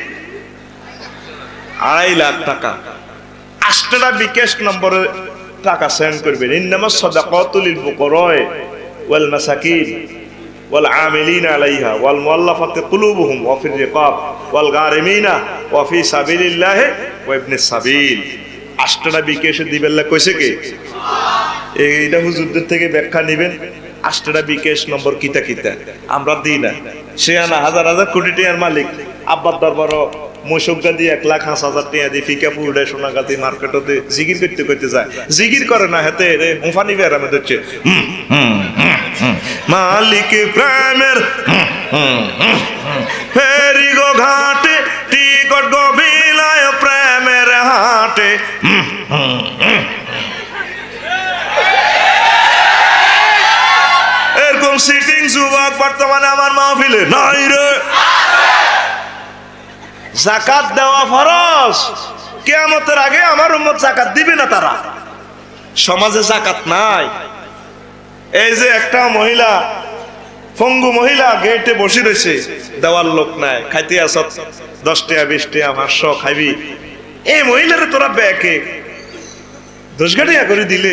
2.5 লাখ টাকা। 8টা বিকাশ নম্বরে টাকা সেন্ড করবেন। ইন্নামাস সাদাকাতু লিল ফুকারায়ে ওয়াল মাসাকিন ওয়াল আমিলিনা আলাইহা ওয়াল মুআল্লাফাতি কুলুবুহুম ওয়া ফির রিকাব ওয়াল গারিমিনা ওয়া ফি সাবিলিল্লাহি ওয়া ইবনিস সাবিল। 8টা বিকাশে দিবেল্লা কইছে কি? এইটা হুজুরদের থেকে ব্যাখ্যা নেবেন। 8টা বিকাশ নম্বর কিতা কিতা আমরা দিই না। সে আনা হাজার হাজার কোটি টাকার মালিক, আব্বার দরবারও মৈশব্গা দিয়ে 1,05,000 টাকা দিয়ে ফিকা পুড়ে সোনাগাতি মার্কেটতে জিগির করতে করতে যায়, জিগির করে না হাতে রে মুফানি বেরামে ধরছে মালিক প্রেমের ফেরি গো ঘাটে টিকট গো বিলায় প্রেমের হাটে। এরকম সিটিং যুবক বর্তমানে আমার মাহফিলে নাই রে। যাকাত দেওয়া ফরজ, কিয়ামতের আগে আমার উম্মত যাকাত দিবে না। তারা সমাজে যাকাত নাই। এই যে একটা মহিলা ফঙ্গু মহিলা গেটে বসে রয়েছে, দেওয়ার লোক নাই, খাইতে আস 10 টাকা 20 টাকা 500 খাইবি। এই মহিলারে তোরা ব্যাকে 10 টাকা করে দিলে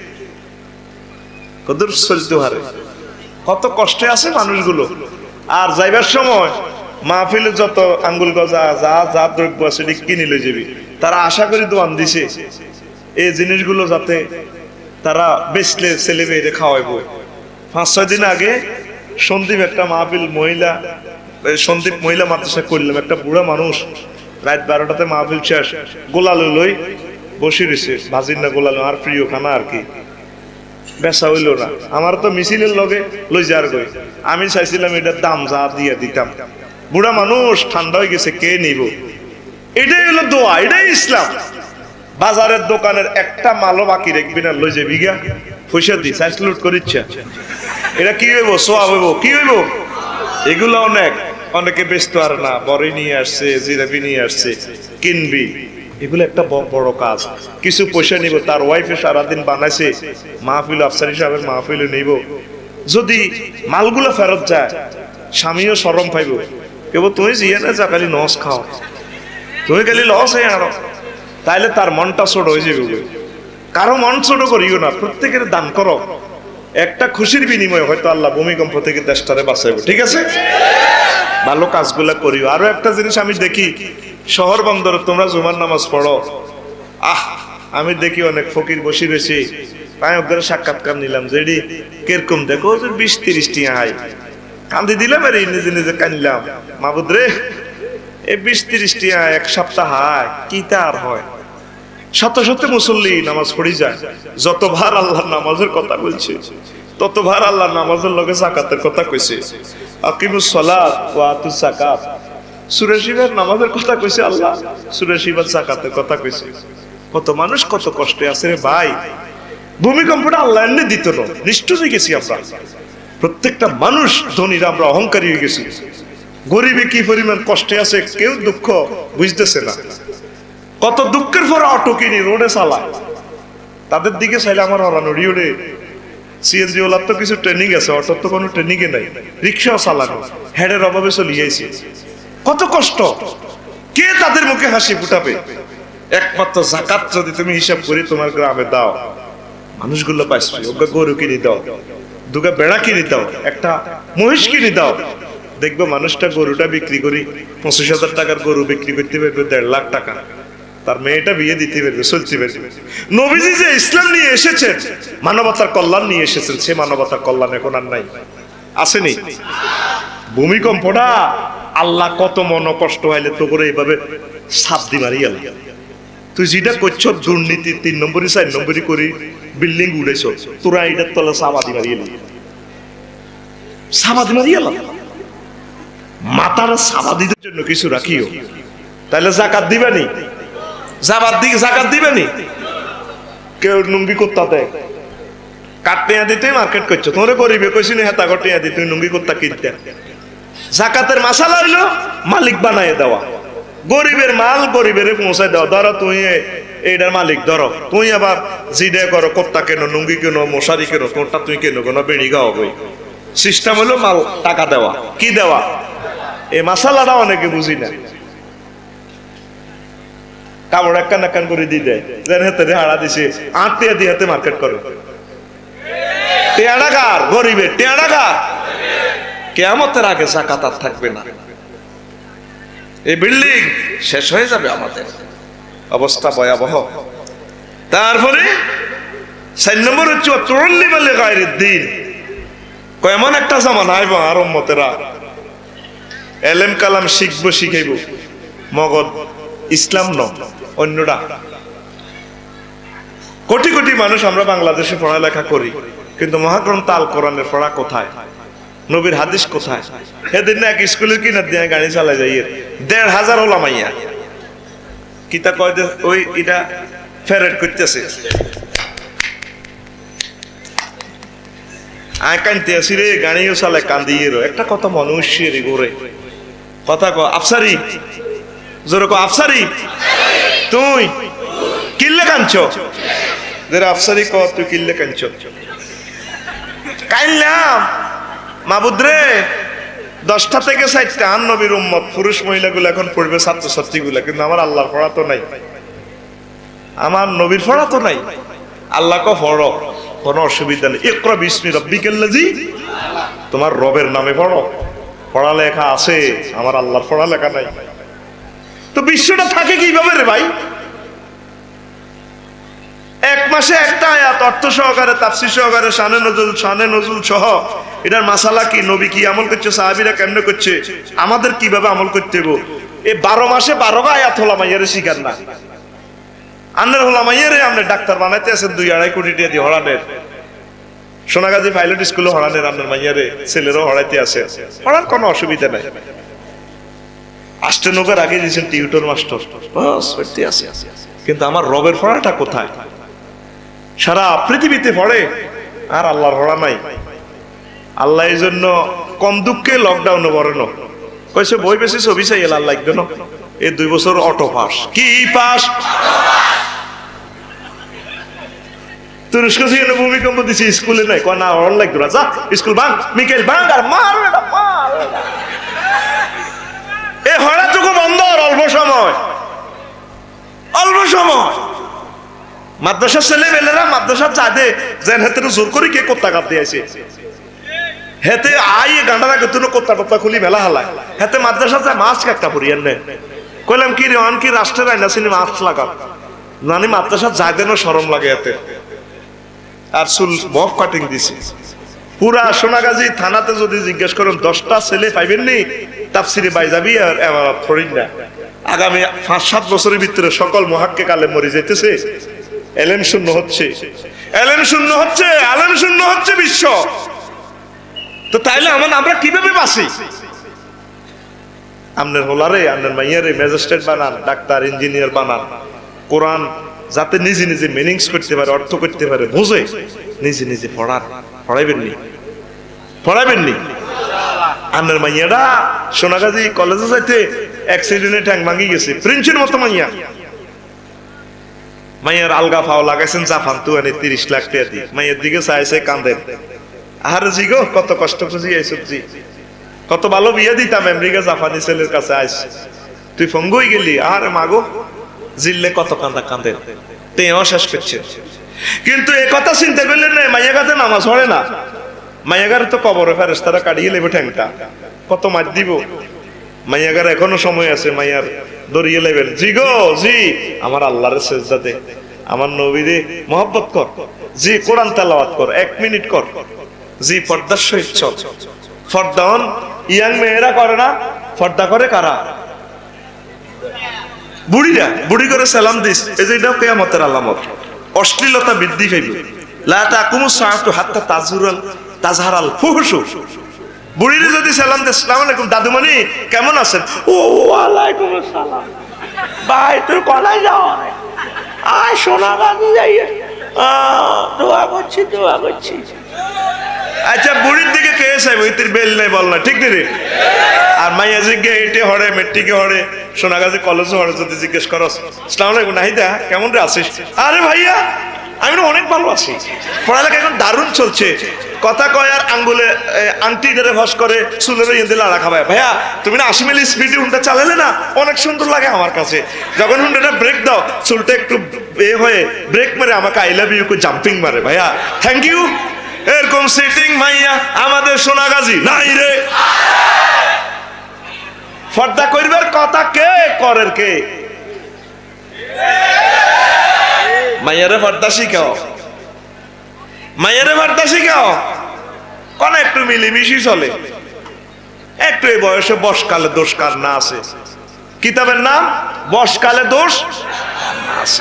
কত চলতে হারে, কত কষ্টে আছে মানুষগুলো। আর যাইবার সময় মাহফিলে যত আঙ্গুল গজা যা যা দ্রব্য আছে কিনে লই যাবি, তারা আশা করি দোয়ান দিছে এই জিনিসগুলো যাতে তারা বেচলে ছেলে মেয়েরে খাওয়াইব। 5-6 দিন আগে সন্দীপ একটা মাহফিল মহিলা, সন্দীপ মহিলা মাদ্রাসা করলাম। একটা বুড়া মানুষ রাত 12টাতে মাহফিল শেষ, গোলালু লই বসে রয়েছে, ভাজির না গোলালু আর প্রিয় খানা আর কি, বেচা হইল না। আমার তো মিছিলের লগে লই যার গই, আমি চাইছিলাম এটার দাম যা দিয়ে দিতাম। বুড়া মানুষ ঠান্ডা হয়ে গেছে, কে নিব? এটাই হলো দোয়া, এটাই ইসলাম। বাজারের দোকানের একটা মালও বাকি রাখবি না, লই যাবি গা পয়সা দি সাইজ লুট করিচ্ছে। এটা কি হইব? সোয়াব হইব। কি হইব? এগুলো অনেকে ব্যস্ত আর না, বড়ি নিয়ে আসছে, জিলাপি নিয়ে আসছে, কিনবি, এগুলো একটা বড় কাজ। কিছু পয়সা নিব, তার ওয়াইফে সারাদিন বানাইছে, মাহফিল আফসারি সাহেবের মাহফিলে নিব, যদি মালগুলো ফেরত যায় স্বামীও শরম পাইব, কেবল তুমি জিয়ে না যা খালি নস খাও, তুমি খালি লস হয়ে আরো, তাইলে তার মনটা ছোট হয়ে যাবে। কারো মন ছোট করিও না, প্রত্যেকের দান করো, একটা খুশির বিনিময়ে হয়তো আল্লাহ ভূমিকম্প থেকে দেশটারে বাঁচাইব। ঠিক আছে, ভালো কাজগুলা করিও। আরো একটা জিনিস আমি দেখি, শহর বন্দরে তোমরা জুমার নামাজ পড়ো, আমি দেখি অনেক ফকির বসে রয়েছে, তাই ওদের সাক্ষাৎকার নিলাম যে কিরকম দেখো, 20-30 টিয়া হাই কান্দি দিলাম, আর নিজে নিজে কানলাম, মাহবুদ রে এই 20-30 টিয়া এক সপ্তাহ হায় কি তার হয়? শত শত মুসল্লি নামাজ পড়ি যায়, যতবার আল্লাহর নামাজের কথা বলছে ততবার আল্লাহ নামাজের লগে যাকাতের কথা কইছে, আকিমুস সালাত ওয়া আতুস যাকাত। সূরা শিবার নামাজের কথা কইছে আল্লাহ, সূরা শিবার যাকাতের কথা কইছে। কত মানুষ কত কষ্টে আছে রে ভাই। ভূমিকম্পটা আল্লাহ এনে দিত না, নিষ্ঠুর হয়ে গেছি আমরা। প্রত্যেকটা মানুষ ধনীরা আমরা অহংকারী হয়ে গেছি। গরিবে কি পরিমাণ কষ্টে আছে কেউ দুঃখ বুঝতেছে না। কত দুঃখের পর অটো কিনি রোডে চালায়, তাদের দিকে চাইলে আমার হরানুড়ি ওরে। সিএনজি ওলার তো কিছু ট্রেনিং আছে, অটোর তো কোনো ট্রেনিং এ নাই, রিক্সাও চালানো হেডের অভাবে চলিয়েছে। কত কষ্ট, কে তাদের মুখে হাসি ফুটাবে? একমাত্র যাকাত যদি তুমি হিসাব করে তোমার গ্রামে দাও, মানুষগুলো পাইছে, ওকে গরু কিনে দাও, দুগা বেড়া কিনে দাও, একটা মহিষ কিনে দাও, দেখবো মানুষটা গরুটা বিক্রি করি 25,000 টাকার গরু বিক্রি করতে পারবে 1.5 লাখ টাকা, তার মেয়েটা বিয়ে দিতে পারবে, চলতে পারবে। নবীজি যে ইসলাম নিয়ে এসেছেন, মানবতার কল্যাণ নিয়ে এসেছেন, সে মানবতার কল্যাণ এখন আর নাই, আসেনি। ভূমিকম্পটা আল্লাহ কত মন কষ্ট হইলে তো করে এইভাবে সাপ দি মারি গেল। তুই যেটা করছো দুর্নীতি 3 নম্বরই 4 নম্বরই করি বিল্ডিং উড়েছ, তোরা এটার তলে সাবাদি মারি গেলি, সাবাদি মারি গেল। মাতার সাবাদিদের জন্য কিছু রাখিও, তাহলে জাকাত দিবেনি, জাকাত দিবেনি। কেউ নুঙ্গি কুত্তা দেয়, কাটিয়া দিতে মার্কেট করছো, তোমরা গরিবে কইছি না হেতা কটিয়া দিতে নুঙ্গি কুত্তা কিনতে। জাকাতের মাসালা হইলো মালিক বানায় দেওয়া, গরিবের মাল গরিবের পৌঁছায় দেওয়া। ধরো তুই এইটার মালিক, ধরো তুই আবার জিডে করো, কুত্তা কেন, নুঙ্গি কেন, মশারি কেন, তোরটা তুই কেন কোনো বেড়ি গাও বই। সিস্টেম হলো মাল টাকা দেওয়া, কি দেওয়া, এই মাসালাটা অনেকে বুঝি না। কামড় একখান করে দিয়ে দেয়, যেন হাতে হাড়া দিছে, আটটিয়া দিয়ে হাতে মার্কেট করে। টেয়াডাকার গরিবের, টেয়াডাকার কিয়ামতের আগে যাকাত আর থাকবে না। এই বিল্ডিং শেষ হয়ে যাবে, আমাদের অবস্থা ভয়াবহ। তারপরে 4 নম্বর হচ্ছে তুল্লি বলে গায়রের দিন, এমন একটা জামানা আইব আর উম্মতেরা এলেম কালাম শিখবো, শিখাইব, মগজ ইসলাম ন অন্যরা। কোটি কোটি মানুষ আমরা বাংলাদেশে পড়ালেখা করি, কিন্তু মহাগ্রন্থ আল কোরআনের পড়া কোথায়, নবীর হাদিস কোথায়? সেদিন এক স্কুলের কিনার দিয়ে গাড়ি চালাই যাই 1,500 ওলামাইয়া কিতা কয়, ওই এটা ফেরেট করতেছে, আয় কানতে আসি রে, গাড়িও চালায় কান্দিয়ে একটা কথা মানুষের ঘুরে কথা ক, আফসারি জোরে ক, আফসারি তুই কিল্লে কানছ, আফসারি ক তুই কিল্লে কানছ, কাইলাম মাবুদ রে 10টা থেকে 4টা আর নবীর উম্মত পুরুষ মহিলাগুলো এখন পড়বে, ছাত্রছাত্রীগুলা, কিন্তু আমার আল্লাহর পড়া তো নাই, আমার নবীর পড়া তো নাই। আল্লাহ ক পড়ো, কোনো অসুবিধা নেই, ইকরা বিসমি রাব্বিকাল্লাযী, তোমার রবের নামে পড়ো। পড়ালেখা আছে, আমার আল্লাহর পড়ালেখা নাই। তো বিশ্বটা থাকে কিভাবে রে ভাই? এক মাসে একটা আয়াত অর্থ সহকারে, তাফসীর সহকারে, শানে নজুল সহ এটার মাসালা কি, নবী কি আমল করছে, সাহাবীরা কেমনে করছে, আমাদের কিভাবে আমল করতে হবে। এই 12 মাসে 12 আয়াত হলা মাইয়ারে শিখার না। আন্নার হলা মাইয়ারে আপনি ডাক্তার বানাইতে আছেন 2-2.5 কোটি টাকা দিয়ে হড়ানের, সোনাগাজী পাইলট স্কুলে হড়ানের আন্নার মাইয়ারে ছেলেরও হড়াইতে আছে, হড়ার কোনো অসুবিধা নাই। আষ্টেনকের আগে দিয়েছেন টিউটর মাস্টার, বাস পড়তে আছে। কিন্তু আমার রবের পড়াটা কোথায়? সারা পৃথিবীতে পড়ে আর আল্লাহর পড়া নাই। আল্লাহ এই জন্য কম দুঃখে লকডাউনে বড় কইছে বই বেশি ছবি চাই আল্লাহ লাগবে না। এই 2 বছর অটো পাস। কি পাস? তুরস্ক থেকে ভূমিকম্প দিছে, স্কুলে নাই, কয় না অন লাগবে না, যা স্কুল ভাঙ, মিকেল ভাঙ আর মার এটা মার। এই হড়াটুকু বন্ধ অল্প সময়, অল্প সময়। মাদ্রাসার ছেলেমেয়েরা মাদ্রাসার চাঁদে যেন হেতে জোর করে কে কোত্তা কাপ দিয়েছে, হেতে আই গান্ডা রাখে তুলো কোত্তা টোত্তা খুলি মেলা হালায়, হেতে মাদ্রাসা যায় মাছ একটা পরিয়ার নেই। কইলাম কি রে অন কি রাষ্ট্রের আইনা চিনি মাছ লাগা নানি মাদ্রাসা যায় দেন সরম লাগে এতে। আর চুল বফ কাটিং দিছে পুরা। সোনাগাজী থানাতে যদি জিজ্ঞেস করেন 10টা ছেলে পাইবেন নি তাফসিরে বাই যাবি আর এমারত ফরিদ না। আগামী 5-7 বছরের ভিতরে সকল মুহাক্কিক আলেম মরে যাইতেছে, এলেম শূন্য হচ্ছে, এলেম শূন্য হচ্ছে, আলেম শূন্য হচ্ছে বিশ্ব। তো তাইলে আমরা কিভাবে বাঁচি? আপনার হোলারে আপনার মাইয়ারে ম্যাজিস্ট্রেট বানান, ডাক্তার, ইঞ্জিনিয়ার বানান, কোরআন যাতে নিজে নিজে মিনিংস করতে পারে, অর্থ করতে পারে, বুঝে নিজে নিজে পড়াইবেননি, পড়াইবেননি। আপনার মাইয়াটা সোনাগাজী কলেজে যাইতে অ্যাক্সিডেন্টে ঠ্যাং ভাঙি গেছে, প্রিন্সের মতো মাইয়া। মাইয়ার আলগা ফাও লাগাইছেন জাফান তুয়ানি 30 লাখ টাকা দিয়ে। মাইয়ের দিকে চাইছে কান্দেন, আরে জি গো কত কষ্ট খুঁজি এই সবজি, কত ভালো বিয়ে দিতাম আমেরিকা জাপানি ছেলের কাছে আইস, তুই ফঙ্গুই গেলি। আরে মাগো জিল্লে কত কান্দা কাঁদেন, তেও শেষ করছে। কিন্তু এ কথা চিন্তা করলেন না মাইয়া গাতে নামাজ পড়ে না, মাইয়াগারে তো কবরে ফেরেশতারা কাটিয়ে লেবে ঠ্যাংটা, কত মার দিব। মাইয়াগার এখনো সময় আছে, মাইয়ার দরিয়ে লেবেন, জি গো জি আমার আল্লাহরে সেজদা দে, আমার নবীরে মহব্বত কর, জি কোরআন তেলাওয়াত কর, 1 মিনিট কর, জি পর্দার সহিত চল। ফর্দান ইয়াং মেয়েরা করে না, ফর্দা করে কারা? বুড়িরা। বুড়ি করে সালাম দিস, এই যে এটাও কিয়ামতের আলামত। অশ্লীলতা বৃদ্ধি পাইবে। লা তাকুমুস সাআতু হাত্তা তাজহারাল ফুহশু। বুড়িরে যদি সালাম দেয়, আসসালামু আলাইকুম দাদুমণি কেমন আছেন? ও ওয়ালাইকুম আসসালাম, ভাই তুই কলাই যাও? আয় সোনাগাজী যাই, দোয়া করছি দোয়া করছি। আচ্ছা বুড়ির দিকে কে চাইব? ইতির বেল নাই বল না, ঠিক রে? আর মাইয়া জিজ্ঞে এটে হরে মেট্রিকে হরে সোনাগাজী কলেজে হরে যদি জিজ্ঞেস করস, আসসালামু আলাইকুম নাহিদা কেমন রে আছিস? আরে ভাইয়া আমি অনেক ভালো আছি, পড়ালেখা এখন দারুণ চলছে। কথা কয় আর আঙ্গুলে আংটি ধরে ভস করে, চুলের ইয়ে লাড়া খাবায়। ভাইয়া তুমি না 80 মাইল স্পিডে হুন্ডা চালালে না, অনেক সুন্দর লাগে আমার কাছে। যখন হুন্ডাটা ব্রেক দাও চুলটা একটু হয়ে ব্রেক মারে আমাকে আই লাভ ইউ করে জাম্পিং মারে, ভাইয়া থ্যাংক ইউ। এরকম সেটিং মাইয়া আমাদের সোনাগাজী নাই রে। পর্দা করবার কথা কে করের কে? মাইয়ারে পর্দা শিখাও, মাইয়ারে পর্দা শিখাও। কোন একটু মিলিমিশি চলে, একটু এই বয়সে বসকালে দোষ কার না আছে। কিতাবের নাম বসকালে দোষ আছে।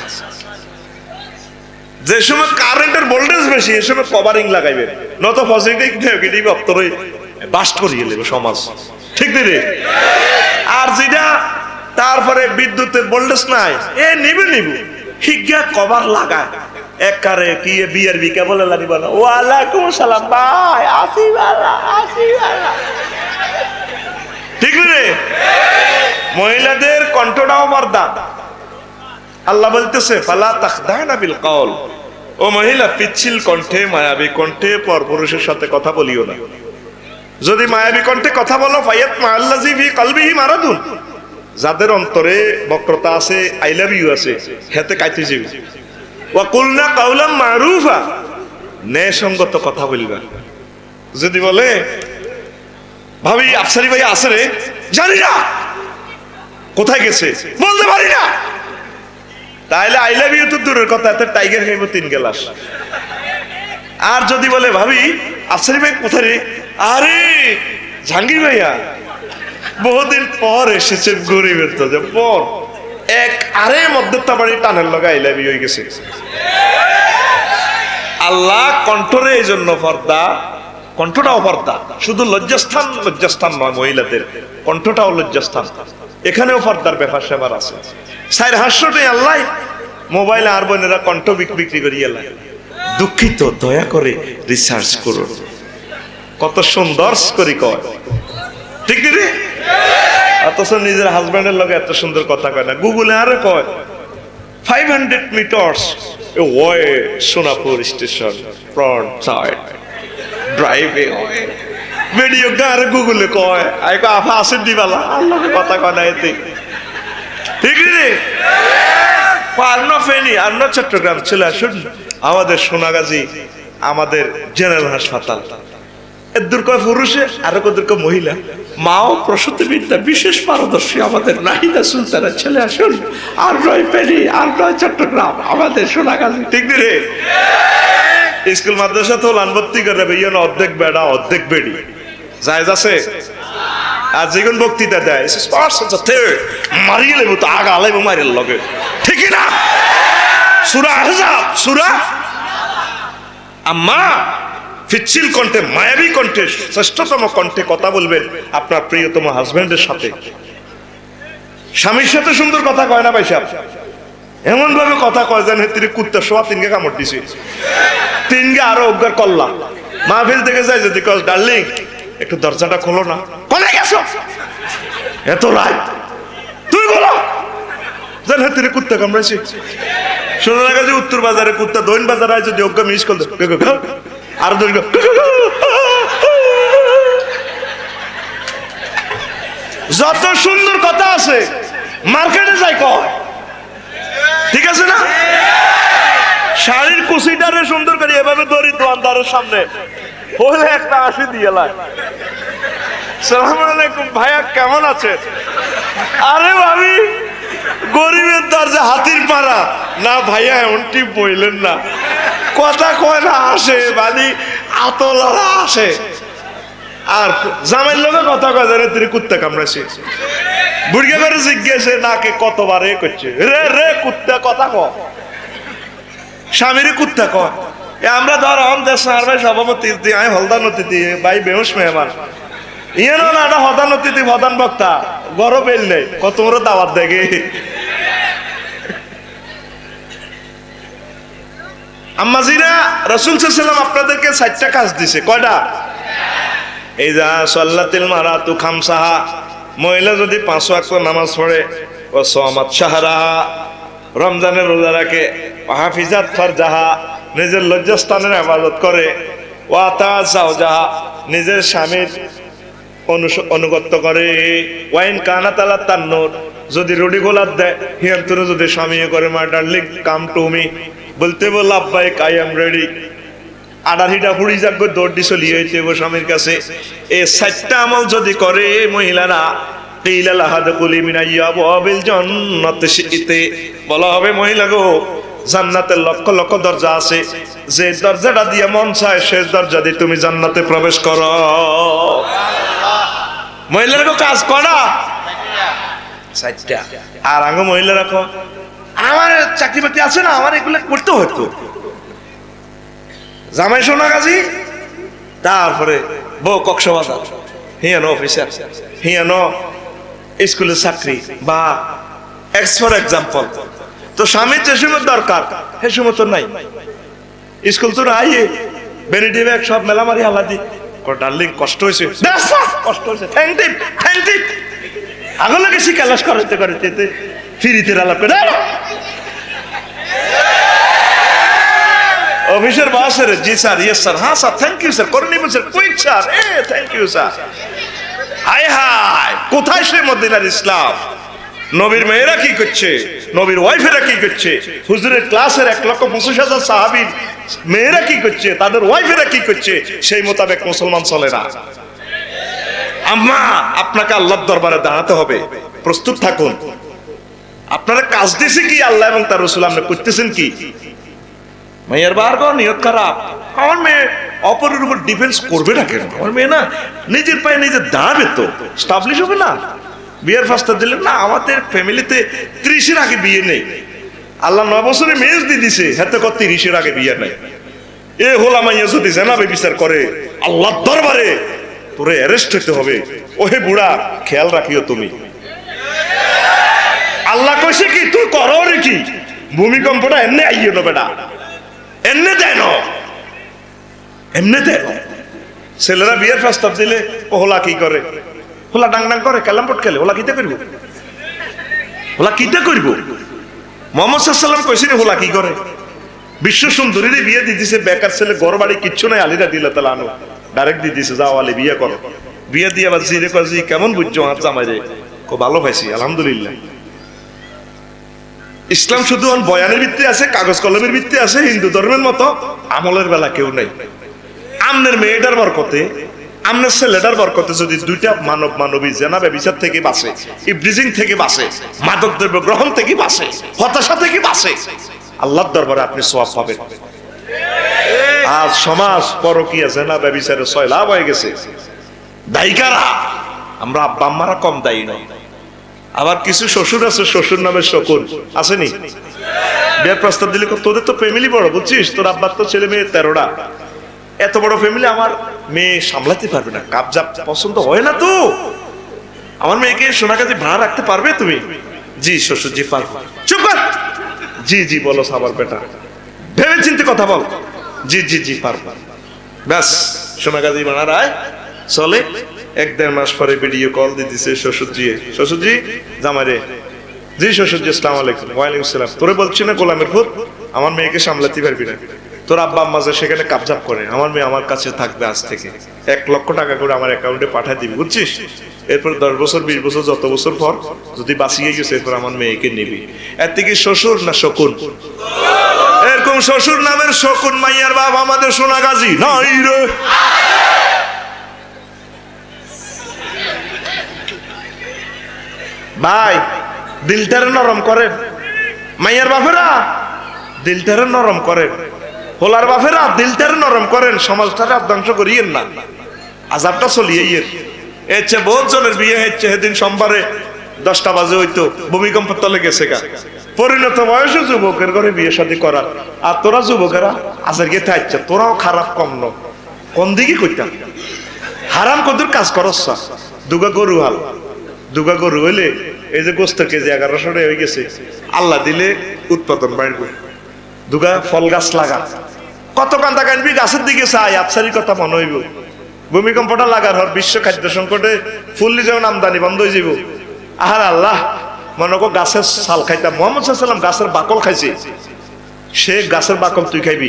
যে সময় কারেন্টের ভোল্টেজ বেশি এ সময় কভারিং লাগাইবে, নত পজিটিভ নেগেটিভ অত্তরই বাস্ট করিয়ে নেবে সমাজ, ঠিক রে? আর যেটা তারপরে বিদ্যুতের ভোল্টেজ নাই এ নিবে হিজ্ঞা কভার লাগায় একবারে কি বিয়ের বিকা বলে লানি বলো ওয়ালাইকুম সালাম ভাই আসি বালা আসি বালা, ঠিক রে? মহিলাদের কণ্ঠটাও পর্দা। আল্লাহ বলতেছে ফালা তাখদানা বিল কওল, ও মহিলা পিচ্ছিল কণ্ঠে মায়াবী কণ্ঠে পরপুরুষের সাথে কথা বলিও না। যদি মায়াবী কণ্ঠে কথা বলো ফায়াত মাআল্লাযী ফি কলবিহি মারাদুন, যাদের অন্তরে বক্রতা আছে, আই লাভ ইউ আছে, হেতে কাইতে যাবে। ওয়া কুলনা কাওলাম মারুফা, ন্যায়সঙ্গত কথা বলবা। যদি বলে ভাবি আফসারি ভাই আছে রে, জানি না কোথায় গেছে, বলতে পারি না, তাহলে আই লাভ ইউ তো দূরের কথা, এত টাইগার খাইব 3 গ্লাস। আর যদি বলে ভাবি আফসারি ভাই কোথায় রে, আরে জাহাঙ্গীর ভাইয়া বহুদিন পর এসেছেন গরিবের তো পর, এক আরে মধ্যতা বাড়ি টানের লগা আই লাভ ইউ হয়ে গেছে। আল্লাহ কণ্ঠরে এই জন্য পর্দা কণ্ঠটাও পর্দা। শুধু লজ্জাস্থান লজ্জাস্থান নয়, মহিলাদের কণ্ঠটাও লজ্জাস্থান, এখানেও পর্দার ব্যাপার সেবার আছে। সাইর হাস্যটে আল্লাহ মোবাইলে আর বোনেরা কণ্ঠ বিক্রি করিয়া লাগে। দুঃখিত, দয়া করে রিসার্চ করুন। কত সুন্দর করে কয়, ঠিক রে? অথচ নিজের হাজবেন্ডের লগে এত সুন্দর কথা কয় না। গুগলে আরো কয় 500 meters away Sonapur station front side drive away video গার গুগলে কয় আই কো আফা আসেন দিবালা আল্লাহ কথা কয় না এতে, ঠিক রে? আর ফেনী আর চট্টগ্রাম চলে আসুন আমাদের সোনাগাজী, আমাদের জেনারেল হাসপাতাল। এদুর কয় পুরুষে আর কদুর কয় মহিলা। মাও প্রসূতিবিদ্যা বিশেষ পারদর্শী আমাদের নাহিদা সুলতানা ছেলে আসুন আর নয় ফেনী আর নয় চট্টগ্রাম আমাদের সোনাগাজী, ঠিক রে? স্কুল মাদ্রাসা তো লানবত্তি করে ইয়ন অর্ধেক বেড়া অর্ধেক বেড়ি জায়েজ আছে। আর যেগুন বক্তৃতা দেয় মারিয়ে লেবো তো আগা আলাইবো মারিয়ে লগে, ঠিক না? সূরা আহজাব, সূরা আম্মা ফিচ্ছিল কণ্ঠে, মায়াবী কণ্ঠে, শ্রেষ্ঠতম কণ্ঠে কথা বলবেন আপনার প্রিয়তম হাজবেন্ডের সাথে। স্বামীর সাথে সুন্দর কথা কয় না ভাই সাহেব, এমন ভাবে কথা কয় যেন তিনি কুত্তা শোয়া তিনকে কামড় দিছে, তিনকে আরো অজ্ঞার করলাম। মাহফিল থেকে যাই যদি কস ডার্লিং একটু দরজাটা খোলো না, কোনে গেছো এত রাত, তুই বলো যেন তিনি কুত্তা কামড়াইছে। শোনা গেছে উত্তর বাজারে কুত্তা দৈন বাজারে আয় যদি অজ্ঞা মিস করল আর যত সুন্দর কথা আছে মার্কেটে যাই কয়, ঠিক আছে না? শাড়ির কুচিটারে সুন্দর করে এভাবে ধরি দোকানদারের সামনে হলে একটা 80 দিয়ে লাই, সালাম আলাইকুম ভাইয়া কেমন আছেন? আরে ভাবি গরিবের দরজা হাতির পাড়া না ভাইয়া এমনটি বললেন না, কথা কয় না আসে বালি আতলারা আসে। আর জামাইয়ের লোকে কথা কয় ধরে তিনি কুত্তা কামড়াইছে, বুড়িয়া করে জিজ্ঞেসে নাকে কতবার এ করছে রে রে কুত্তা কথা ক, স্বামীর কুত্তা কয়। আমরা ধর আমাদের ভাই সভাপতি আমি হলদার নথিতি ভাই বেহুশ মেহমান ইয়ে না একটা হদান নথিতি প্রধান বক্তা গরম বেল নেই কত বড় দাওয়াত দেখে। আম্মাজিরা রাসূল সাল্লাল্লাহু আলাইহি ওয়াসাল্লাম আপনাদেরকে 4টা কাজ দিছে, কয়টা? এই যা সাল্লাতিল মারাতু খামসাহা, মহিলা যদি 5 ওয়াক্ত নামাজ পড়ে, ও সামাত শাহরাহা, রমজানের রোজা রাখে, হাফিজাত ফারজাহা, নিজের লজ্জাস্থানের হেফাজত করে, ওয়াতা যাওজাহা, নিজের স্বামীর অনুগত্য করে, ওয়াইন কানাত আলা তান্নুর, যদি রুডি গোলাত দেয় হিয়ান্তরে যদি স্বামী করে my darling come to me, বলতে বল লাব্বাইক আই এম রেডি, আড়াহিটা ফুড়ি যাক দৌড় দি চলিয়ে হইতে স্বামীর কাছে। এই 4টা আমল যদি করে মহিলারা, বলা হবে মহিলা গো জান্নাতের লক্ষ লক্ষ দরজা আছে, যে দরজাটা দিয়ে মন চায় সে দরজা দিয়ে তুমি জান্নাতে প্রবেশ করো। মহিলারা কাজ করা 4টা। আর আগে মহিলারা আমার চাকরি বাকরি আছে না, আমার এগুলো করতে হতো। জামাই সোনা গাজী, তারপরে বউ কক্সবাজার, হিয়ানো অফিসার, হিয়ানো স্কুলের চাকরি বা এক্স ফর এক্সাম্পল। তো স্বামীর যে সময় দরকার সে সময় তো নাই, স্কুল তো নাই, বেনিটি ব্যাগ সব মেলামারি আলাদি। ডার্লিং কষ্ট হয়েছে, কষ্ট হয়েছে, থ্যাংক ইউ আগলে গেছি ক্যালাস করতে করতে ফিরিতে আলাপ করে অফিসের বসের, জি স্যার, ইয়েস স্যার, হ্যাঁ স্যার, থ্যাংক ইউ স্যার, করে নিবেন sir, quick sir, thank you sir. হায় হায়, কোথায় সে মদিনার ইসলাম? নবীর মেয়েরা কি করছে, নবীর ওয়াইফেরা কি করছে, হুজুরের ক্লাসের 1,25,000 সাহাবীর মেয়েরা কি করছে, তাদের ওয়াইফেরা কি করছে, সেই মোতাবেক মুসলমান চলে না। আম্মা আপনাকে আল্লাহর দরবারে দাঁড়াতে হবে, প্রস্তুত থাকুন। আপনারা কাজ দিয়েছে কি আল্লাহ এবং তার রাসূল, আপনি করতেছেন কি? মেয়ের বার নিয়ত খারাপ, আমার মেয়ে অপরের উপর ডিফেন্স করবে না কেন? আমার মেয়ে না নিজের পায়ে নিজে দাঁড়াবে তো, স্টাবলিশ হবে না। বিয়ের ফাস্টার দিলেন না, আমাদের ফ্যামিলিতে 30-এর আগে বিয়ে নেই। আল্লাহ 9 বছরে মেয়েজ দিয়ে দিছে, হাতে কত 30-এর আগে বিয়ে নেই। এ হোলা মাইয়া যদি জেনাবে বিচার করে আল্লাহর দরবারে তোরে অ্যারেস্ট হইতে হবে। ওহে বুড়া খেয়াল রাখিও তুমি। আল্লাহ কইছে কি তুই করো রে কি ভূমিকম্পটা এমনি আইও না বেটা, এমনি দেয় না, এমনি দেয় না। ছেলেরা বিয়ের প্রস্তাব দিলে ও হোলা কি করে? হোলা ডাং ডাং করে, কালামপট খেলে। হোলা কিতে করবো? হোলা কিতে করবো? মোহাম্মদ সাল্লাম কইছে হোলা কি করে? বিশ্ব সুন্দরীর বিয়ে দিতেছে, বেকার ছেলে, ঘর বাড়ি কিচ্ছু নাই, আলীরা দিলে তাহলে আনো ডাইরেক্ট দিতেছে, যাও আলী বিয়ে করো। বিয়ে দিয়ে আবার জিরে কাজি কেমন বুঝছো হাত জামাই রে? খুব ভালো পাইছি আলহামদুলিল্লাহ। ইসলাম শুধু বয়ানের ভিত্তি আছে, কাগজ কলমের ভিত্তি আছে, হিন্দু ধর্মের মতো আমলের বেলা কেউ নাই। আমনের মেয়েটার বরকতে, আমনের ছেলেটার বরকতে যদি দুইটা মানবী জেনাবে বিচার থেকে বাঁচে, ইব্রিজিং থেকে বাঁচে, মাদক দ্রব্য গ্রহণ থেকে বাঁচে, হতাশা থেকে বাঁচে, আল্লাহর দরবারে আপনি সওয়াব পাবেন। আজ সমাজ পরকীয়া জেনাবে বিচারে সয়লাভ হয়ে গেছে। দায়িকারা আমরা আব্বা আম্মারা কম দায়ী নয়। আবার কিছু শ্বশুর আছে, শ্বশুর নামের শকুন আসেনি, বিয়ের প্রস্তাব দিলে তোদের তো ফ্যামিলি বড় বুঝছিস, তোর আব্বার তো ছেলে মেয়ে 13টা, এত বড় ফ্যামিলি আমার মেয়ে সামলাতে পারবে না, কাবজাব পছন্দ হয় না তো, আমার মেয়েকে সোনাগাছি ভাড়া রাখতে পারবে তুমি? জি শ্বশুর জি পারবো। চুপ কর। জি জি বলো সাবার বেটা, ভেবে চিন্তে কথা বল। জি জি জি পারবো। ব্যাস সোনাগাছি ভাড়া রায় চলে। 1-1.5 মাস পরে ভিডিও কল দিতেছে শ্বশুরজি, শ্বশুরজি জামাইরে, জি শ্বশুরজি আসসালামু আলাইকুম। ওয়ালাইকুম আসসালাম। তোরে বলছি না গোলামের পুত, আমার মেয়েকে সামলাতে পারবি না, তোর আব্বা আম্মা যে সেখানে কাবজাব করে, আমার মেয়ে আমার কাছে থাকবে আজ থেকে, 1 লক্ষ টাকা করে আমার অ্যাকাউন্টে পাঠিয়ে দিবি বুঝছিস? এরপর 10 বছর 20 বছর যত বছর পর যদি বাঁচিয়ে গেছে এরপর আমার মেয়েকে নিবি। এর থেকে শ্বশুর না শকুন? এরকম শ্বশুর নামের শকুন মাইয়ার বাপ আমাদের সোনাগাজী নাই রে। ভাই দিলটারে নরম করেন, মাইয়ার বাপেরা দিলটারে নরম করেন, হোলার বাপেরা দিলটারে নরম করেন, সমাজটারে ধ্বংস করিয়েন না, আজাবটা চলিয়ে এর চেয়ে বহুত জনের বিয়ে হচ্ছে। সেদিন সোমবারে 10টা বাজে হইতো, ভূমিকম্প তলে গেছে গা, পরিণত বয়সে যুবকের ঘরে বিয়ে শাদী করার। আর তোরা যুবকেরা আজের গেতে আসছে, তোরাও খারাপ কম ন, কোন দিকে কইতাম হারাম কদুর কাজ করস। দুগা গরু হাল, দুগা গরু হইলে এই যে গোস্ত কেজি 1100 হয়ে গেছে, আল্লাহ দিলে উৎপাদন বাড়বে। দুগা ফল গাছ লাগা, কত কান্দা কানবি গাছের দিকে চাই, আফসারি কথা মনে হইব। ভূমিকম্পটা লাগার হর বিশ্ব খাদ্য সংকটে ফুললি যেমন আমদানি বন্ধ হয়ে যাব। আহার আল্লাহ মনে কর গাছের ছাল খাইতাম, মোহাম্মদ সাল্লাম গাছের বাকল খাইছে, সে গাছের বাকল তুই খাইবি?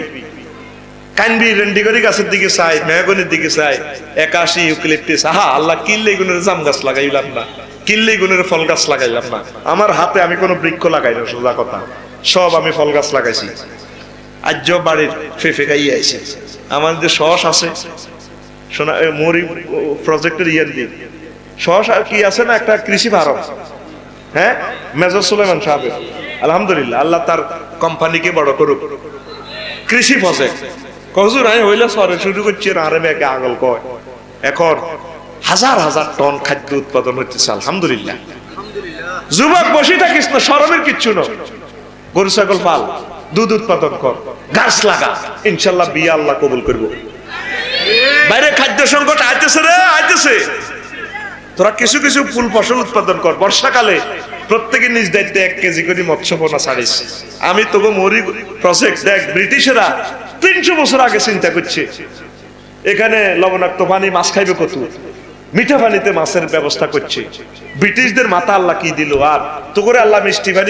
কানবি রেন্ডি করে গাছের দিকে চাই, মেহগনির দিকে চাই, 81 ইউক্যালিপটাস। আহা আল্লাহ কিল্লে গুণের জাম গাছ লাগাইলাম না, কিল্লে গুণের ফল গাছ লাগাইলাম না। আমার হাতে আমি কোনো বৃক্ষ লাগাই না, সোজা কথা, সব আমি ফল গাছ লাগাইছি। আজ বাড়ির ফেফে খাইয়ে আইছে। আমার যে সস আছে শোনা, মরি প্রজেক্টের ইয়ার দিয়ে সস আর কি আছে না, একটা কৃষি ফার্ম, হ্যাঁ, মেজর সুলাইমান সাহেবের, আলহামদুলিল্লাহ আল্লাহ তার কোম্পানিকে বড় করুক। কৃষি প্রজেক্ট কহুজুর আমি হইলে সরে শুরু করছি, আরে মেয়েকে আগল কয়, এখন হাজার হাজার টন খাদ্য উৎপাদন হচ্ছে আলহামদুলিল্লাহ। যুবক বসে থাকিস না, শরমের কিচ্ছু না, গরু ছাগল পাল, দুধ উৎপাদন কর, গাছ লাগা, ইনশাল্লাহ বিয়ে আল্লাহ কবুল করবো। বাইরে খাদ্য সংকট আইতেছে রে, আইতেছে। তোরা কিছু কিছু ফুল ফসল উৎপাদন কর, বর্ষাকালে প্রত্যেকের নিজ দায়িত্বে 1 কেজি করে মৎস্য পোনা ছাড়িস। আমি তোকে মরি প্রজেক্ট দেখ, ব্রিটিশেরা 300 বছর আগে চিন্তা করছে এখানে লবণাক্ত পানি, মাছ খাইবে কত, মিঠা পানিতে মাছের ব্যবস্থা করছে। ব্রিটিশদের মাথা আল্লাহ কি দিল, আর তো করে আল্লাহ মিষ্টি পানি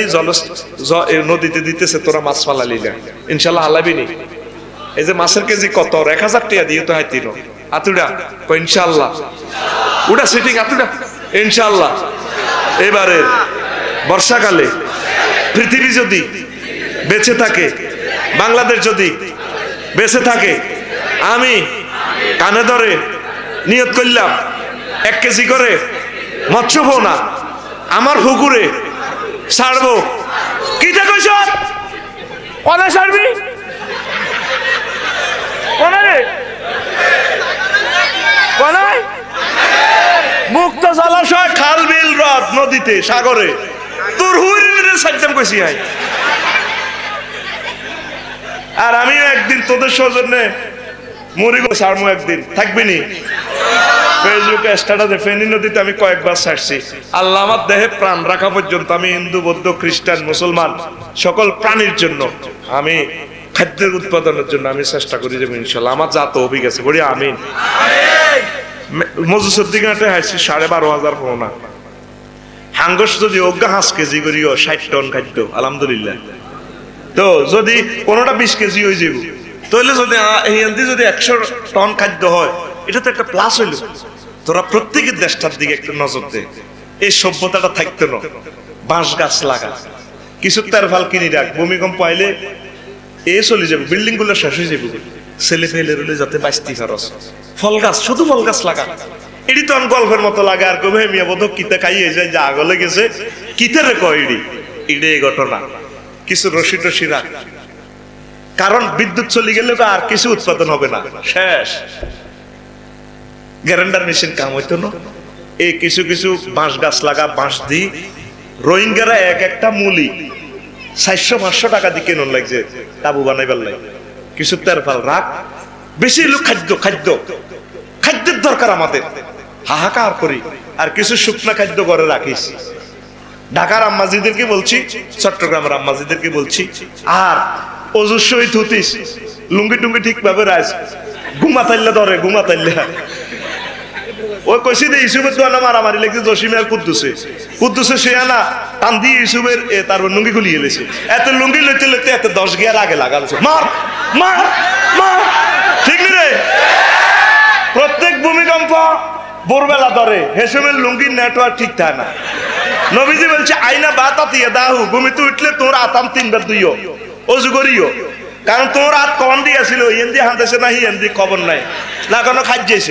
নদীতে দিতেছে, তোরা মাছ ফালালি না, ইনশাল্লাহ হালাবি নি। এই যে মাছের কেজি কত, 1000 টাকা দিয়ে তো হাইতিল আতুডা, ইনশাল্লাহ উডা সিটিং আতুডা, ইনশাল্লাহ এবারে বর্ষাকালে পৃথিবী যদি বেঁচে থাকে, বাংলাদেশ যদি বেঁচে থাকে, আমি কানে ধরে নিয়ত করলাম 1 কেজি করে মৎস্য পোনা আমার পুকুরে ছাড়বো। কিটা কইছ কোনে ছাড়বি, কোনে কোনে? মুক্ত জলাশয়, খাল বিল হ্রদ নদীতে সাগরে, তোর হুইরে সাইতাম কইছি। আর আমিও একদিন তোদের সৌজন্যে মরি গো সারমু, একদিন থাকবি নি। ফেসবুকে স্ট্যাটাসে ফেনী নদীতে আমি কয়েকবার ছাড়ছি, আল্লাহ আমার দেহে প্রাণ রাখা পর্যন্ত আমি হিন্দু, বৌদ্ধ, খ্রিস্টান, মুসলমান সকল প্রাণীর জন্য আমি খাদ্যের উৎপাদনের জন্য আমি চেষ্টা করি যাবো ইনশাল্লাহ। আমার যা তো অভিজ্ঞ আছে বলি আমিন। মজুসুদ্দিঘাটে হাসছি 12,500 পোনা হাঙ্গস, যদি অজ্ঞা 5 কেজি করিও 60 টন খাদ্য আলহামদুলিল্লাহ। তো যদি কোনোটা 20 কেজি হয়ে যাব, তাহলে যদি 100 টন খাদ্য হয়, এটা তো একটা প্লাস হইল। তোরা প্রত্যেকের দেশটার দিকে একটু নজর দে, এই সভ্যতাটা থাকতো না। বাঁশ গাছ লাগা, কিছু তেরফাল কিনে রাখ, ভূমিকম্প আইলে চলে যাবে, বিল্ডিং গুলো শেষ হয়ে যাবে, ছেলে ফেলে রইলে যাতে বাঁচতে পারস। ফল গাছ, শুধু ফল গাছ লাগা, এটি তো গল্পের মতো লাগে। আর কবে মিয়া বোধ কিতা খাইয়ে যায়, যা আগলে গেছে কিতারে কয় ইডি এই ঘটনা। কিছু রশি টসি রাখ, কারণ বিদ্যুৎ চলে গেলে আর কিছু উৎপাদন হবে না, শেষ। গ্যারান্ডার মেশিন কাম হইতো না। এই কিছু কিছু বাঁশ গাছ লাগা, বাঁশ দি রোহিঙ্গারা এক একটা মূলি 400-500 টাকা দিয়ে কেন লাগছে তাবু বানাইবার লাগে। কিছু তেরফাল রাখ, বেশি লোক খাদ্যের দরকার আমাদের, হাহাকার করি। আর কিছু শুকনা খাদ্য করে রাখিস। ঢাকার আম্মাজিদেরকে বলছি, চট্টগ্রামের আম্মাজিদেরকে বলছি, আর অজুর সহিত হতিস, লুঙ্গি টুঙ্গি ঠিক ভাবে রাখ, ঘুমাতাইলে ধরে, ঘুমাতাইলে ওই কইছি যে ইউসুফের দোয়ানা মারামারি লেগেছে জসিমে আর কুদ্দুসে সে আনা টান দিয়ে ইউসুফের তারপর লুঙ্গি খুলিয়ে এলেছে। এত লুঙ্গি লইতে লইতে এত 10 গিয়ার আগে লাগালো, মার মার মার, ঠিক রে? প্রত্যেক ভূমিকম্প ভোরবেলা ধরে, হেসমের লুঙ্গির নেটওয়ার্ক ঠিক থাকে না। নবীজি বলছে আইনা বাতাতিয়া দাহু, ঘুমিতে উঠলে তোর আতাম 3 বার দুইও অজু করিও, কারণ তোর হাত কমান দিয়েছিল, হিন্দি হানতেছে না, হিন্দি খবর নাই না, কোনো খাইয়েছ।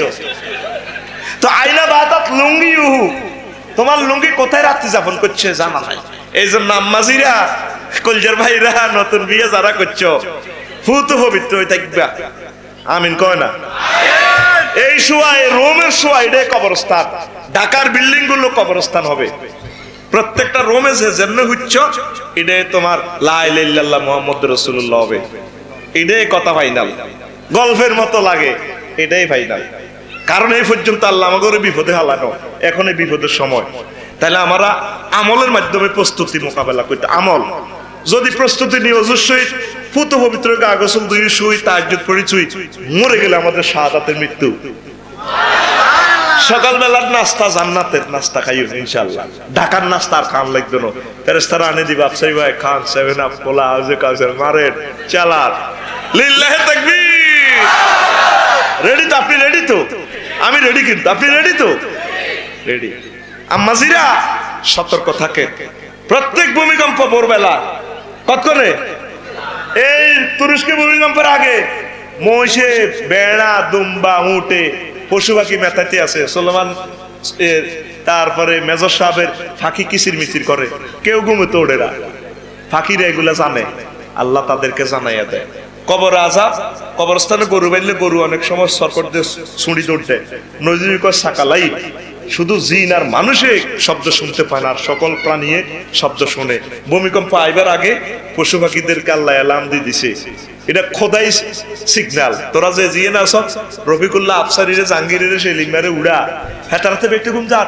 তো আইনা বাতাত লুঙ্গি উহু, তোমার লুঙ্গি কোথায় রাত্রি যাপন করছে জানা নাই। এই জন্য আম্মাজিরা, কলজার ভাইরা, নতুন বিয়ে যারা করছো, ফুত পবিত্র হয়ে থাকবা, আমিন কয় না? এই শোয়াই রোমের শোয়া, এটাই কবরস্থান। ঢাকার বিল্ডিং গুলো কবরস্থান হবে। প্রত্যেকটা রোমে যে জন্য হচ্ছ, এটাই তোমার লা ইলাহা ইল্লাল্লাহ মুহাম্মদুর রাসূলুল্লাহ হবে। এটাই কথা ফাইনাল। গল্পের মতো লাগে, এটাই ফাইনাল। কারণ এই পর্যন্ত আল্লাহ আমাকে বিপদে হালানো, এখন এই বিপদের সময়। তাহলে আমরা আমলের মাধ্যমে প্রস্তুতি মোকাবেলা করতে, আমল যদি প্রস্তুতি নিয়ে অজুর সহিত ফুত পবিত্র গা গোসল দুই শুই তাহাজ্জুদ পড়ি চুই, মরে গেলে আমাদের শাহাদাতের মৃত্যু। সকালবেলার নাস্তা জান্নাতের নাস্তা খাইও ইনশাআল্লাহ। ঢাকার নাস্তা আর খান লাগবে না, ফেরেশতারা আনে দিবা, আফসাই ভাই খান, 7 আপ, কোলা, হাউজে কাউসার মারেন, চালান, লিল্লাহি তাকবীর। রেডি তো? আপনি রেডি তো? আমি রেডি, কিন্তু আপনি রেডি তো? রেডি। আম্মাজিরা সতর্ক থাকে। প্রত্যেক ভূমিকম্প ভোরবেলা কতক্ষণে, এই তুরস্কে ভূমিকম্পের আগে মহিষে, বেড়া, দুম্বা, উটে, পশু পাখি মেথাতে আছে। সুলেমান তারপরে মেজর সাহেবের ফাঁকি কিচির মিচির করে, কেউ ঘুমোতে ওঠে না। ফাঁকিরা এগুলা জানে, আল্লাহ তাদেরকে জানাইয়া দেয়। কবর আজাব, কবরস্থানে গরু বাইলে গরু অনেক সময় সরকট দিয়ে ছুঁড়ি দৌড় দেয়। নজরুল কয় সাকালাই, শুধু জিন আর মানুষে শব্দ শুনতে পায় না, আর সকল প্রাণী শব্দ শুনে। ভূমিকম্প আইবার আগে পশু পাখিদেরকে আল্লাহ এলাম দিয়ে দিছে, এটা খোদাই সিগন্যাল। তোরা যে জিয়ে না সব রফিকুল্লাহ আফসারিরে, জাহাঙ্গীরের, সেই লিঙ্গারে উড়া, হ্যাঁ তারাতে ব্যক্তি ঘুম যা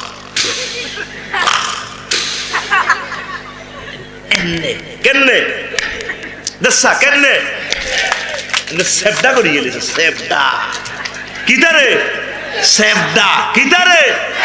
কেনে দেশা কেনে সেবডা করি গেছে, সেবডা কিতারে, সেবডা কিতারে।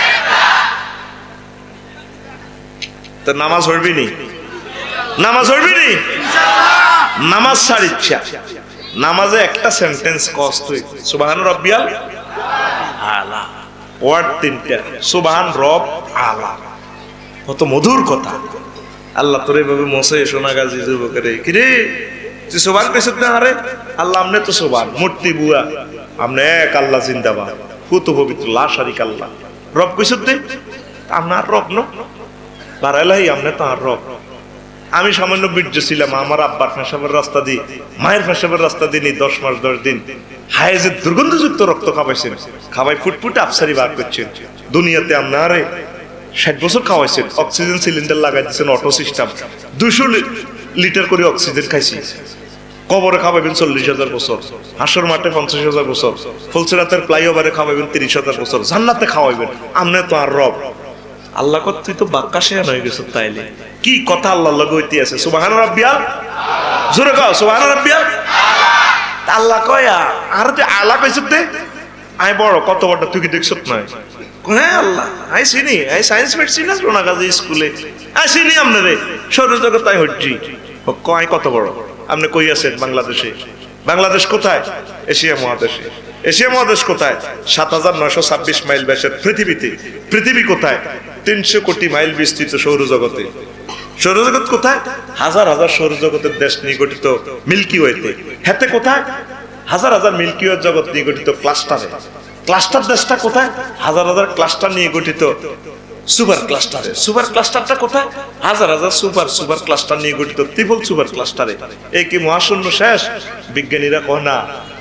তো নামাজ হইবি নি, নামাজ হইবি নি, নামাজ ছাড় ইচ্ছা। নামাজে একটা সেন্টেন্স কষ্ট, সুবহান রব্বিয়াল আলা, ওয়ার্ড 3টা, সুবহান রব আলা, কত মধুর কথা। আল্লাহ তোরে ভাবে মোসে সোনা গাজী যুবকের, কিরে তুই সুবহান কইছত না? আরে আল্লাহ আমনে তো সুবহান, মূর্তি বুয়া, আমনে এক আল্লাহ জিন্দাবাদ, পুত পবিত্র, লা শারিক আল্লাহ। রব কইছত দে, আপনার রব ন বারাইলাই, আমনে তো আর রব। আমি সামান্য বীর্য ছিলাম, আমার আব্বার পেশাবের রাস্তা দিয়ে, মায়ের পেশাবের রাস্তা দিয়ে 10 মাস 10 দিন হায়েজের দুর্গন্ধযুক্ত রক্ত খাওয়াইছেন, খাওয়াই ফুটফুটে আফসারি বার করছেন। দুনিয়াতে আপনারে 60 বছর খাওয়াইছেন, অক্সিজেন সিলিন্ডার লাগাই দিচ্ছেন, অটো সিস্টেম, 200 লিটার করে অক্সিজেন খাইছি। কবরে খাওয়াবেন 40,000 বছর, হাসর মাঠে 50,000 বছর, ফুলসিরাতের ফ্লাইওভারে খাওয়াবেন 30,000 বছর, জান্নাতে খাওয়াবেন। আমনে তো আর রব। আল্লাহ কত তুই তো বাক্কাশিয়ান হয়ে গেছ, তাইলে কি কথা আল্লাহর লগে হইতে আছে। সুবহান রাব্বিয়াল, জোরে কও সুবহান রাব্বিয়াল। আল্লাহ কয় আর যে আলা কইছ তে আই বড় কত বড় তুই কি দেখছ না? হ্যাঁ আল্লাহ আই চিনি, আই সায়েন্স মেডিসিন না সোনাগাজী স্কুলে আই চিনি আপনারে সৌরজগৎ তাই হচ্ছি। কয় কত বড়? আপনি কই আছেন? বাংলাদেশে। বাংলাদেশ কোথায়? এশিয়া মহাদেশে। এশিয়া মহাদেশ কোথায়? 7,926 মাইল ব্যাসের পৃথিবীতে। পৃথিবী কোথায়? 300 কোটি মাইল বিস্তৃত সৌরজগতে। সৌরজগৎ কোথায়? হাজার হাজার সৌরজগতের দেশ নিয়ে গঠিত মিল্কি ওয়েতে। হেতে কোথায়? হাজার হাজার মিল্কি ওয়ে জগৎ নিয়ে গঠিত ক্লাস্টারে। ক্লাস্টার দেশটা কোথায়? হাজার হাজার ক্লাস্টার নিয়ে গঠিত সুপার ক্লাস্টারে। সুপার ক্লাস্টারটা কোথায়? হাজার হাজার সুপার সুপার ক্লাস্টার নিয়ে গঠিত ত্রিপল সুপার ক্লাস্টারে। এই কি মহাশূন্য শেষ? বিজ্ঞানীরা কয় না,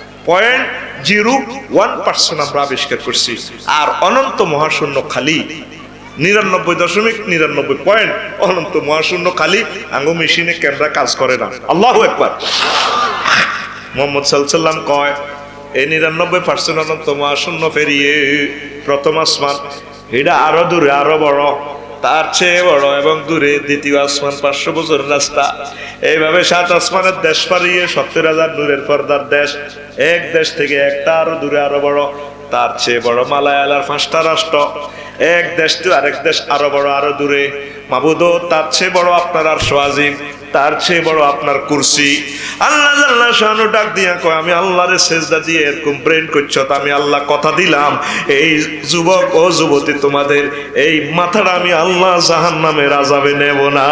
0.01% আমরা আবিষ্কার করছি। আর অনন্ত মহাশূন্য খালি 99.99 পয়েন্ট অনন্ত মহাশূন্য খালি। আঙ্গু মেশিনে ক্যামেরা কাজ করে না। আল্লাহু আকবার। মুহাম্মদ সাল্লাল্লাহু আলাইহি ওয়াসাল্লাম কয় এই 99% অনন্ত মহাশূন্য পেরিয়ে প্রথম আসমান, এটা আরো দূরে আরো বড়, তার চেয়ে বড় এবং দূরে দ্বিতীয় আসমান 500 বছরের রাস্তা। এইভাবে 7 আসমানের দেশ পারিয়ে 70,000 নূরের পর্দার দেশ। এক দেশ থেকে একটা আরো দূরে আরো বড়, তার চেয়ে বড় মালায়ালার 5টা রাষ্ট্র। এক দেশ তো আরেক দেশ আরো বড় আরো দূরে। মাবুদ তার চেয়ে বড় আপনার আরশ আজিম, তার চেয়ে বড় আপনার কুরসি। আল্লাহ জাল্লা শানু ডাক দিয়া কয় আমি আল্লাহরে সেজদা দিয়ে এরকম ব্রেন করছ, আমি আল্লাহ কথা দিলাম এই যুবক ও যুবতী তোমাদের এই মাথাটা আমি আল্লাহ জাহান্নামের আযাবে নেব না।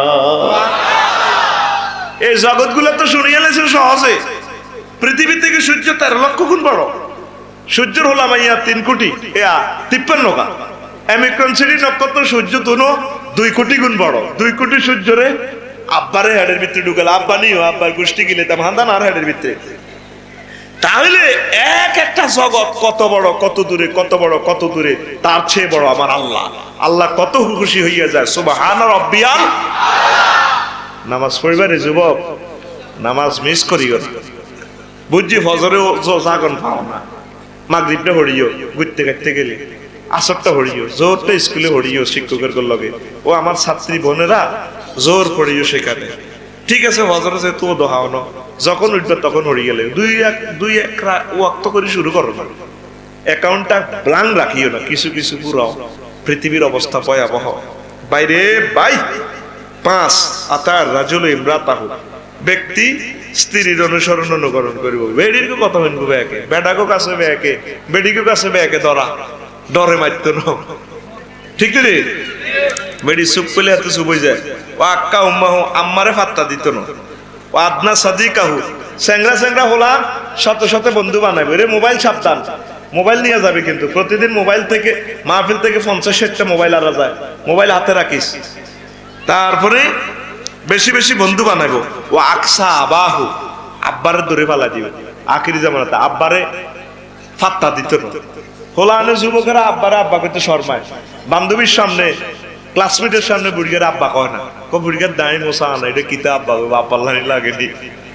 এই জগৎগুলো তো শুনিয়ে লেছেন সহজে। পৃথিবী থেকে সূর্য 13 লক্ষ গুণ বড়। সূর্যের হলাম 3 কোটি 53 কা। অ্যামিক্রন সিরি নক্ষত্র সূর্য তুনো 2 কোটি গুণ বড়। 2 কোটি সূর্যরে আব্বারে হেডের ভিতরে ঢুকাল, আব্বা নিও আব্বার গোষ্ঠী গিলে তাম হান্দান আর হেডের ভিতরে। তাহলে এক একটা জগৎ কত বড়, কত দূরে, কত বড়, কত দূরে, তার চেয়ে বড় আমার আল্লাহ। আল্লাহ কত খুশি হইয়া যায়। সুবহান রাব্বিয়াল। নামাজ পড়িবারে যুবক, নামাজ মিস করিও না। বুঝছি ফজরেও জাগন পাও না, মাগরিবটা হড়িও ঘুরতে কাটতে গেলে, আসরটা হড়িও, জোরটা স্কুলে হড়িও শিক্ষকের লগে। ও আমার ছাত্রী বোনেরা জোর পড়িও সেখানে। ঠিক আছে ফজরে যে তো দোহাও না, যখন উঠবে তখন হড়ি গেলে দুই এক ওয়াক্ত করে শুরু করো না। অ্যাকাউন্টটা ব্লাঙ্ক রাখিও না। কিছু কিছু পুরাও। পৃথিবীর অবস্থা ভয়াবহ। বাইরে বাই 5 আতার রাজুল ইমরাতাহু, ব্যক্তি স্ত্রীর অনুসরণ অনুকরণ করিব। বেডির কথা শুনবো ব্যাকে, বেডাকো কাছে ব্যাকে, বেডিকো কাছে ব্যাকে ধরা ডরে মারতো না। ঠিক রে? বেডি চুপ পেলে এত চুপ হয়ে যায়। ও আক্কা উম্মাহু, আম্মারে ফাত্তা দিত না। ও আদনা সাদিকাহু, স্যাংরা স্যাংরা হলাম শত শত বন্ধু বানাবে। রে মোবাইল সাবধান, মোবাইল নিয়ে যাবে কিন্তু। প্রতিদিন মোবাইল থেকে মাহফিল থেকে 50-60টা মোবাইল আনা যায়। মোবাইল হাতে রাখিস। তারপরে বেশি বেশি বন্ধু বানাবো। ও আকসা আবাহু, আব্বারে দূরে পালা দিবে। আখিরি জামানাতে আব্বারে ফাত্তা দিত না। হোলানে যুবকেরা আব্বারে আব্বা করতে শর্মায়। বান্ধবীর সামনে, ক্লাসমেটের সামনে বুড়িয়ার আব্বা কয় না। বুড়িয়ার দাঁড়ি মোছা আনা, এটা কিতা আব্বা আব্বা লাগে নি।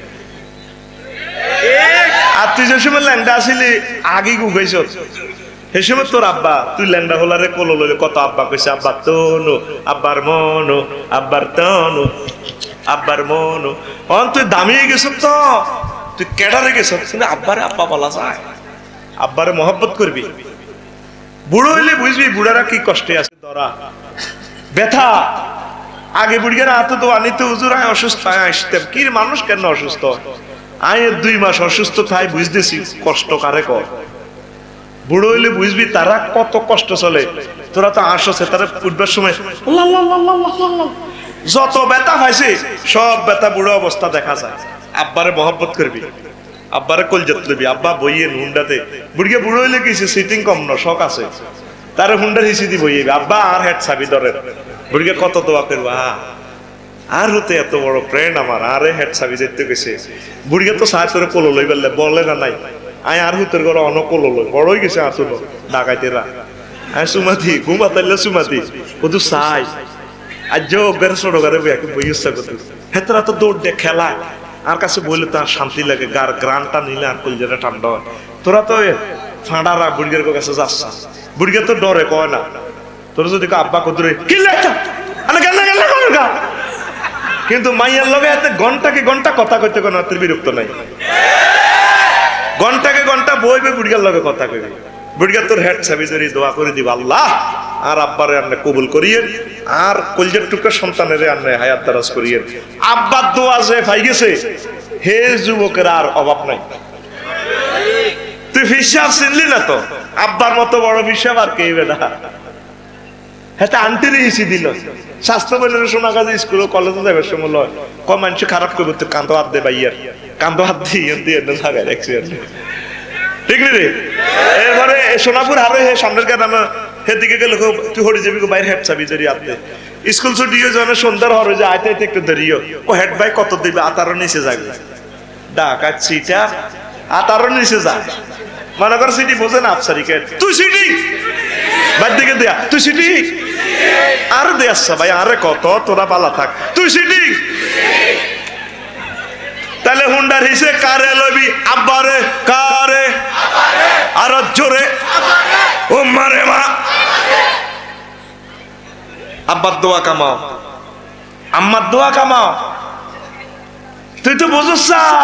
আর তুই যে সময় ল্যাংটা আসিলি আগে গুগাইছ, সে সময় তোর আব্বা তুই ল্যাংটা হোলারে কোলো লইলে কত আব্বা কইছে। আব্বার তনু, আব্বার মনো, আব্বার তনু, আব্বার মনো। তুই দামিয়ে গেছ তো, তুই কেডারে গেছ। আব্বারে আব্বা বলা যায়। আব্বারে মহব্বত করবি। বুড়ো হইলে বুঝবি বুড়ারা কি কষ্টে আছে। ধরা ব্যথা। আগে বুড়িয়ারা হাতে তো আনিতে হুজুর আয় অসুস্থ, আয় আসতাম। কি মানুষ কেন অসুস্থ? আয় 2 মাস অসুস্থ থাই বুঝতেছি কষ্ট কারে কর। বুড়ো হইলে বুঝবি তারা কত কষ্ট চলে। তোরা তো আসছে, তারা উঠবার সময় যত ব্যথা পাইছে সব ব্যথা বুড়ো অবস্থা দেখা যায়। আব্বারে মহব্বত করবি, আব্বারে কলজাত লবি। আব্বা বইয়ে হুন্ডাতে। বুড়িয়া বুড়ো হইলে কিছু সিটিং কম না, শখ আছে। তারে হুন্ডার হিসি দি বইয়ে আব্বা আর হেড চাবি ধরেন। বুড়িয়া কত দোয়া করবা, আর হতে এত বড় ফ্রেন্ড আমার, আরে হেড চাবি যেতে গেছে। বুড়িয়া তো সাহায্য করে কোলো লই বললে বলে না নাই। আয় আর হুতের ঘরে অন কোলো লই বড় হয়ে গেছে। আসলো ডাকাইতেরা আয় সুমাতি ঘুমাতাইলে সুমাতি কদু চাই। আজ অজ্ঞান ছোট ঘরে বই ইচ্ছা করতে। হেতরা তো দৌড় দিয়ে খেলা। আর কাছে বললে তার শান্তি লাগে, গার গ্রানটা নিলে আর কলজাটা ঠান্ডা হয়। তোরা তো ফাঁড়ারা বুড়িগের কাছে যাচ্ছ, বুড়িগে তো ডরে কয় না। তোরা যদি আব্বা কদুরে কিন্তু মাইয়ার লগে এতে ঘন্টাকে ঘন্টা কথা কইতে কোনো বিরক্ত নাই, ঘন্টাকে ঘন্টা বইবে বুড়িগার লগে কথা কইবে। বুড়িগার তোর হেড ছাবি ধরে দোয়া করে দিব, আল্লাহ আর আব্বারে আন্নে কবুল করিয়েন, আর কলজের টুকরা সন্তানের আন্নে হায়াত দারাজ করিয়েন। আব্বার দোয়া যে পাই গেছে, হে যুবকের আর অভাব নাই। তুই ফিসাব চিনলি না তো, আব্বার মতো বড় ফিসাব আর কেইবে না। হ্যাঁ আন্টির হিসি দিল স্বাস্থ্য বলে শোনা কাজে স্কুল কলেজে যাবে সময় লয় কম মানুষ খারাপ করবে, তুই কান্দো হাত দে ভাইয়ার, কান্দো হাত দিয়ে লাগাই রাখছি ঠিক নি রে। এরপরে সোনাপুর হারে হে সামনের গান আমার সেদিকে গেলে তুই হরি যাবি বাইরে হেড চাবি ধরি আনতে। স্কুল ছুটি যখন সন্ধ্যার হরে যে আইতে আইতে একটু ধরিও, ও হেড ভাই কত দিবে, আতারও নিচে যাবে ডাকা চিটা আতারও নিচে যা, মনে কর সিটি বোঝে না আফসারিকে, তুই সিটি বাদ দিকে দেয়া, তুই সিটি আর দেয়াচ্ছা ভাই, আরে কত তোরা পালা থাক, তুই সিটি। তাহলে হুন্ডার হিসে কারে লবি, আব্বারে কারে, আর জোরে ও মারে মা। আব্বার দোয়া কামাও, আম্মার দোয়া কামাও। তুই তো বুঝছ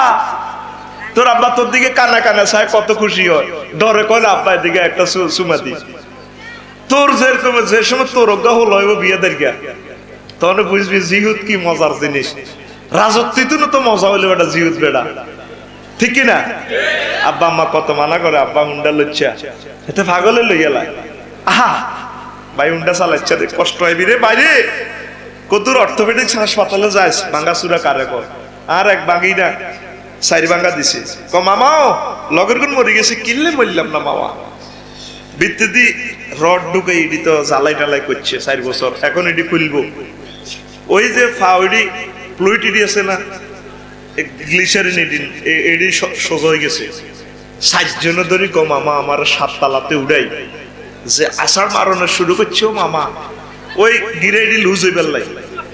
তোর আব্বা তোর দিকে কানা কানা চায়, কত খুশি হয়, ডরে কইলে আব্বার দিকে একটা চুমা দি। তোর যেরকম যে সময় তোর অজ্ঞা হল বিয়েদের গিয়া, তখন বুঝবি জিহুদ কি মজার জিনিস। রাজত্ব তো মজা হইলো বেটা জিহুদ বেটা, ঠিক কিনা? আব্বা আম্মা কত মানা করে, আব্বা হুন্ডা লইছা এতে পাগলে লই গেলা, আহা ভাই হুন্ডা চালাচ্ছা রে, কষ্ট হইবি রে বাইরে। কতদূর অর্থোপেডিক হাসপাতালে যাইস, ভাঙ্গা চুরা কারে কর, আর এক ভাঙি না 4 ভাঙ্গা দিছে, ক মামাও লগের কোন মরে গেছে, কিনলে মরলাম না মামা। ভিত্তি দি রড ঢুকে এটি তো জ্বালাই টালাই করছে 4 বছর, এখন এটি খুলবো। ওই যে ফাউডি ফ্লুইড এটি আছে না, গ্লিসারিন এটি সোজা হয়ে গেছে। 60 জন ধরি ক মামা আমার 7 তালাতে উড়াই, যে আষাঢ় মারণে শুরু করছে মামা, ওই গিরে এটি লুজ হয়ে বেললাই,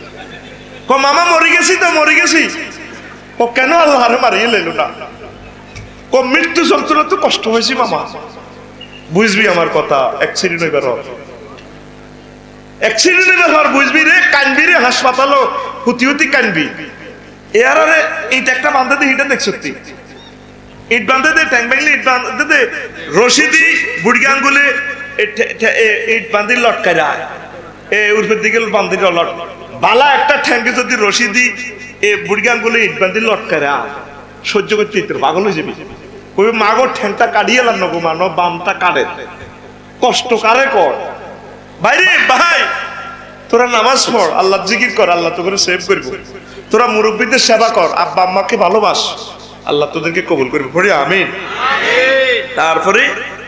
ক মামা মরে গেছি তো মরে গেছি। ও কেন আল্লাহরে মারিয়ে লেলো না, ক মৃত্যু যন্ত্রণা তো কষ্ট হয়েছি মামা। বুঝবি আমার কথা, অ্যাক্সিডেন্ট হইবার অ্যাক্সিডেন্ট হইবার বুঝবি রে, কানবি রে, হাসপাতালও হুতি হুতি কানবি। এর আরে ইট একটা বান্ধে দে, হিটা দেখ সত্যি ইট বান্ধে দে, ট্যাং ব্যাংলি ইট বান্ধে দে, রশি দি বুড়ি আঙ্গুলে ইট বান্ধি লটকাই রায়, উর্ফের দিকে বান্ধি লট বালা একটা ঠ্যাঙ্গে যদি রশি দি বুড়ি আঙ্গুলে ইট বান্ধি লটকাই রায়, সহ্য করতে তোর পাগল হয়ে যাবি। ওই মাগর ঠ্যাংটা কাটিয়ে লান গো মানো, বামটা কাটে, কষ্ট কারে কর বাইরে ভাই। তোরা নামাজ পড়, আল্লাহ জিকির কর, আল্লাহ তোকে সেভ করবো। তোরা মুরব্বীদের সেবা কর, আব্বা আম্মাকে ভালোবাস, আল্লাহ তোদেরকে কবুল করবে, পড়ি আমিন। তারপরে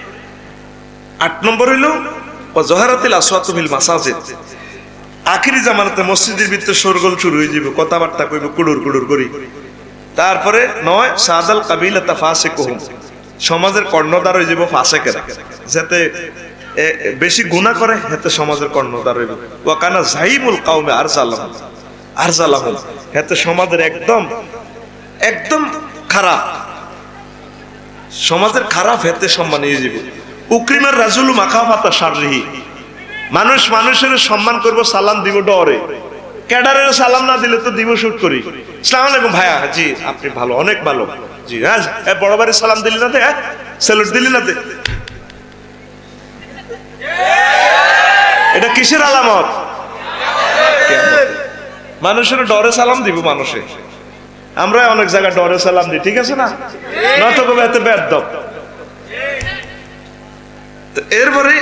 8 নম্বর হইল জহারাতিল আসওয়াতু ফিল মাসাজিদ। আখিরি জামানাতে মসজিদের ভিতরে শোরগোল শুরু হয়ে যাবে, কথাবার্তা কইবে কুড়ুর কুড়ুর করি। তারপরে 9 সাদাল কাবিলাতা ফাসিকুহুম, সমাজের কর্ণধার হয়ে যাব ফাসিকেরা, যাতে বেশি গুনাহ করে হেতে সমাজের কর্ণধার হইব। ওয়া কানা যাইমুল কওমে আরজালাহুম, হেতে সমাজের একদম একদম খারাপ, সমাজের খারাপ হেতে সম্মান হয়ে যাবে। উকরিমার রাজুলু মাখাফাতা শাররিহি, মানুষ মানুষের সম্মান করব, সালাম দিব ডরে, ক্যাডারের সালাম না দিলে তো দিব শুট করি, আসসালামু আলাইকুম ভাইয়া, জি আপনি ভালো, অনেক ভালো, জি হ্যাঁ, বড় বাড়ির সালাম দিলি না, হ্যাঁ স্যালুট দিলি না, এটা কিসের আলামত? মানুষের ডরে সালাম দিব, মানুষে আমরা অনেক জায়গায় ডরে সালাম দিই, ঠিক আছে না, নাটক এতে বেদব। এরপরে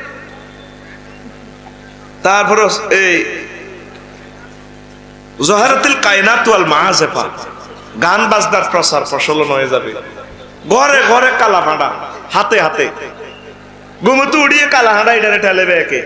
তারপরে এই জহারাতিল কায়নাত ওয়াল মাআজিফা, গান বাজনার প্রচার প্রচলন হয়ে যাবে, ঘরে ঘরে কালা হাঁড়া, হাতে হাতে ঘুমতু উড়িয়ে কালা হাঁড়া এটারে ঠেলেবে একে,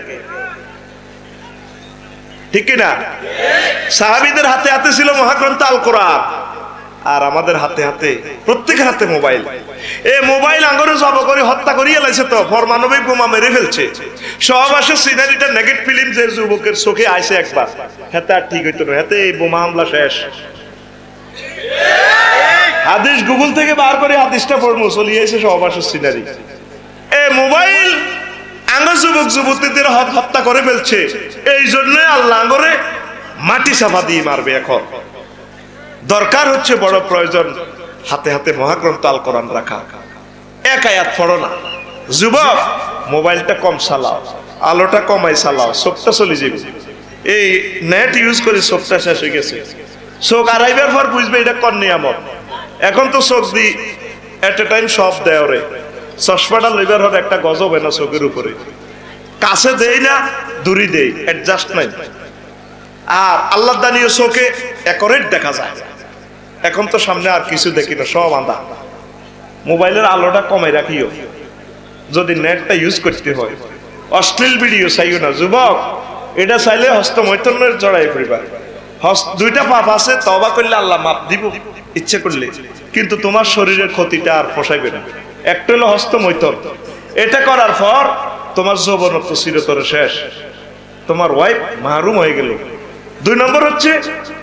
ঠিক কিনা? সাহাবীদের হাতে হাতে ছিল মহাগ্রন্থ আল কোরআন, আর আমাদের হাতে হাতে, প্রত্যেকের হাতে মোবাইল। এই মোবাইল আঙ্গরে জব করে হত্যা করিয়ে লাইছে, তো পরমাণবিক বোমা মেরে ফেলছে। সব আসে সিনারিটা নেগেটিভ ফিল্ম, যে যুবকের চোখে আইছে একবার, হেতে আর ঠিক হইতো না, হেতে এই বোমা হামলা শেষ। হাদিস গুগল থেকে বার করে হাদিসটা পড়বো, চলিয়ে এসে সহবাসের সিনারি। এ মোবাইল আঙ্গ যুবক যুবতীদের হত্যা করে ফেলছে, এই জন্য আল্লাহ আঙ্গরে মাটি চাপা দিয়ে মারবে। এখন দরকার হচ্ছে, বড় প্রয়োজন, হাতে হাতে মহাগ্রন্থ আল কোরআন রাখা। এক আয়াত পড়ো না যুবক, মোবাইলটা কম চালাও, আলোটা কমাই চালাও, চোখটা চলে যাবে। এই নেট ইউজ করে চোখটা শেষ হয়ে গেছে। চোখ আড়াইবার পর বুঝবে এটা কোন নিয়ামত। এখন তো চোখ দি এট এ টাইম সব দেয় রে। চশমাটা লইবার হবে একটা গজব না চোখের উপরে, কাছে দেই না দূরি দেই, অ্যাডজাস্ট নাই। আর আল্লাহ দানীয় চোখে একরেট দেখা যায়। এখন তো সামনে আর কিছু দেখি না, সব আঁধা। মোবাইলের আলোটা কমাই রাখিও যদি নেটটা ইউজ করতে হয়। অশ্লীল ভিডিও চাইও না যুবক, এটা চাইলে হস্তমৈথুনের জড়াই পড়িবা। দুইটা পাপ আছে, তওবা করলে আল্লাহ মাপ দিব ইচ্ছে করলে, কিন্তু তোমার শরীরের ক্ষতিটা আর পোষাইবে না। একটা হলো হস্তমৈথুন, এটা করার পর তোমার যৌবনত্ব চিরতরে শেষ, তোমার ওয়াইফ মাহরুম হয়ে গেল। 2 নম্বর হচ্ছে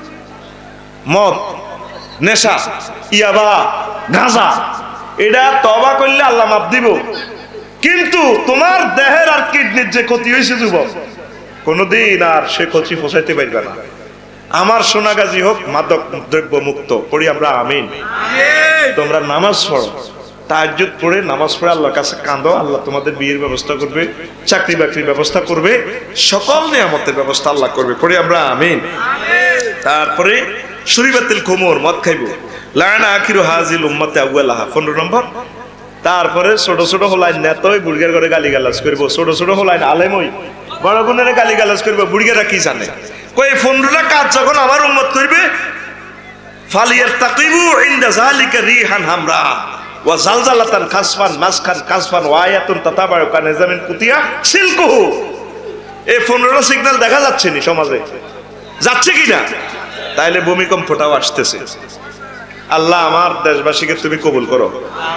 মদ, নেশা, ইয়াবা, গাঁজা। এটা তওবা করলে আল্লাহ মাপ দিব, কিন্তু তোমার দেহের আর কিডনির যে ক্ষতি হয়েছে যুবক, কোনদিন আর সে ক্ষতি পোষাইতে পারবে না। আমার সোনাগাজী হোক মাদক দ্রব্য মুক্ত করি আমরা, আমিন। তোমরা নামাজ পড়ো, তাহাজ্জুদ পড়ে নামাজ পড়ে আল্লাহর কাছে কাঁদো, আল্লাহ তোমাদের বিয়ের ব্যবস্থা করবে, চাকরি বাকরির ব্যবস্থা করবে, সকল নিয়ামতের ব্যবস্থা আল্লাহ করবে, পড়ে আমরা আমিন। তারপরে শুরিবাতিল খুমুর, মদ খাইব, লানা আখিরু হাজিল উম্মতে আউয়ালাহা, 15 নম্বর। তারপরে ছোট ছোট হলাই নেতই বুড়িয়ার ঘরে গালিগালাজ করবো, ছোট ছোট হলাই আলেমই বড় গুণের গালিগালাজ করবো। বুড়িয়ারা কি জানে? কই 15টা কাজ যখন আমার উম্মত করবে, ফালিয়ার তাকিবু ইনদা যালিকা রিহান হামরা ওয়া জালজালাতান খাসফান মাসখান কাসফান ওয়া আয়াতুন তাতাবাউ কানাজামিন কুতিয়া সিলকুহু। এই 15টা সিগন্যাল দেখা যাচ্ছে নি সমাজে? যাচ্ছে কিনা? তাইলে ভূমিকম্পটাও আসতেছে। আল্লাহ আমার দেশবাসীকে তুমি কবুল করো।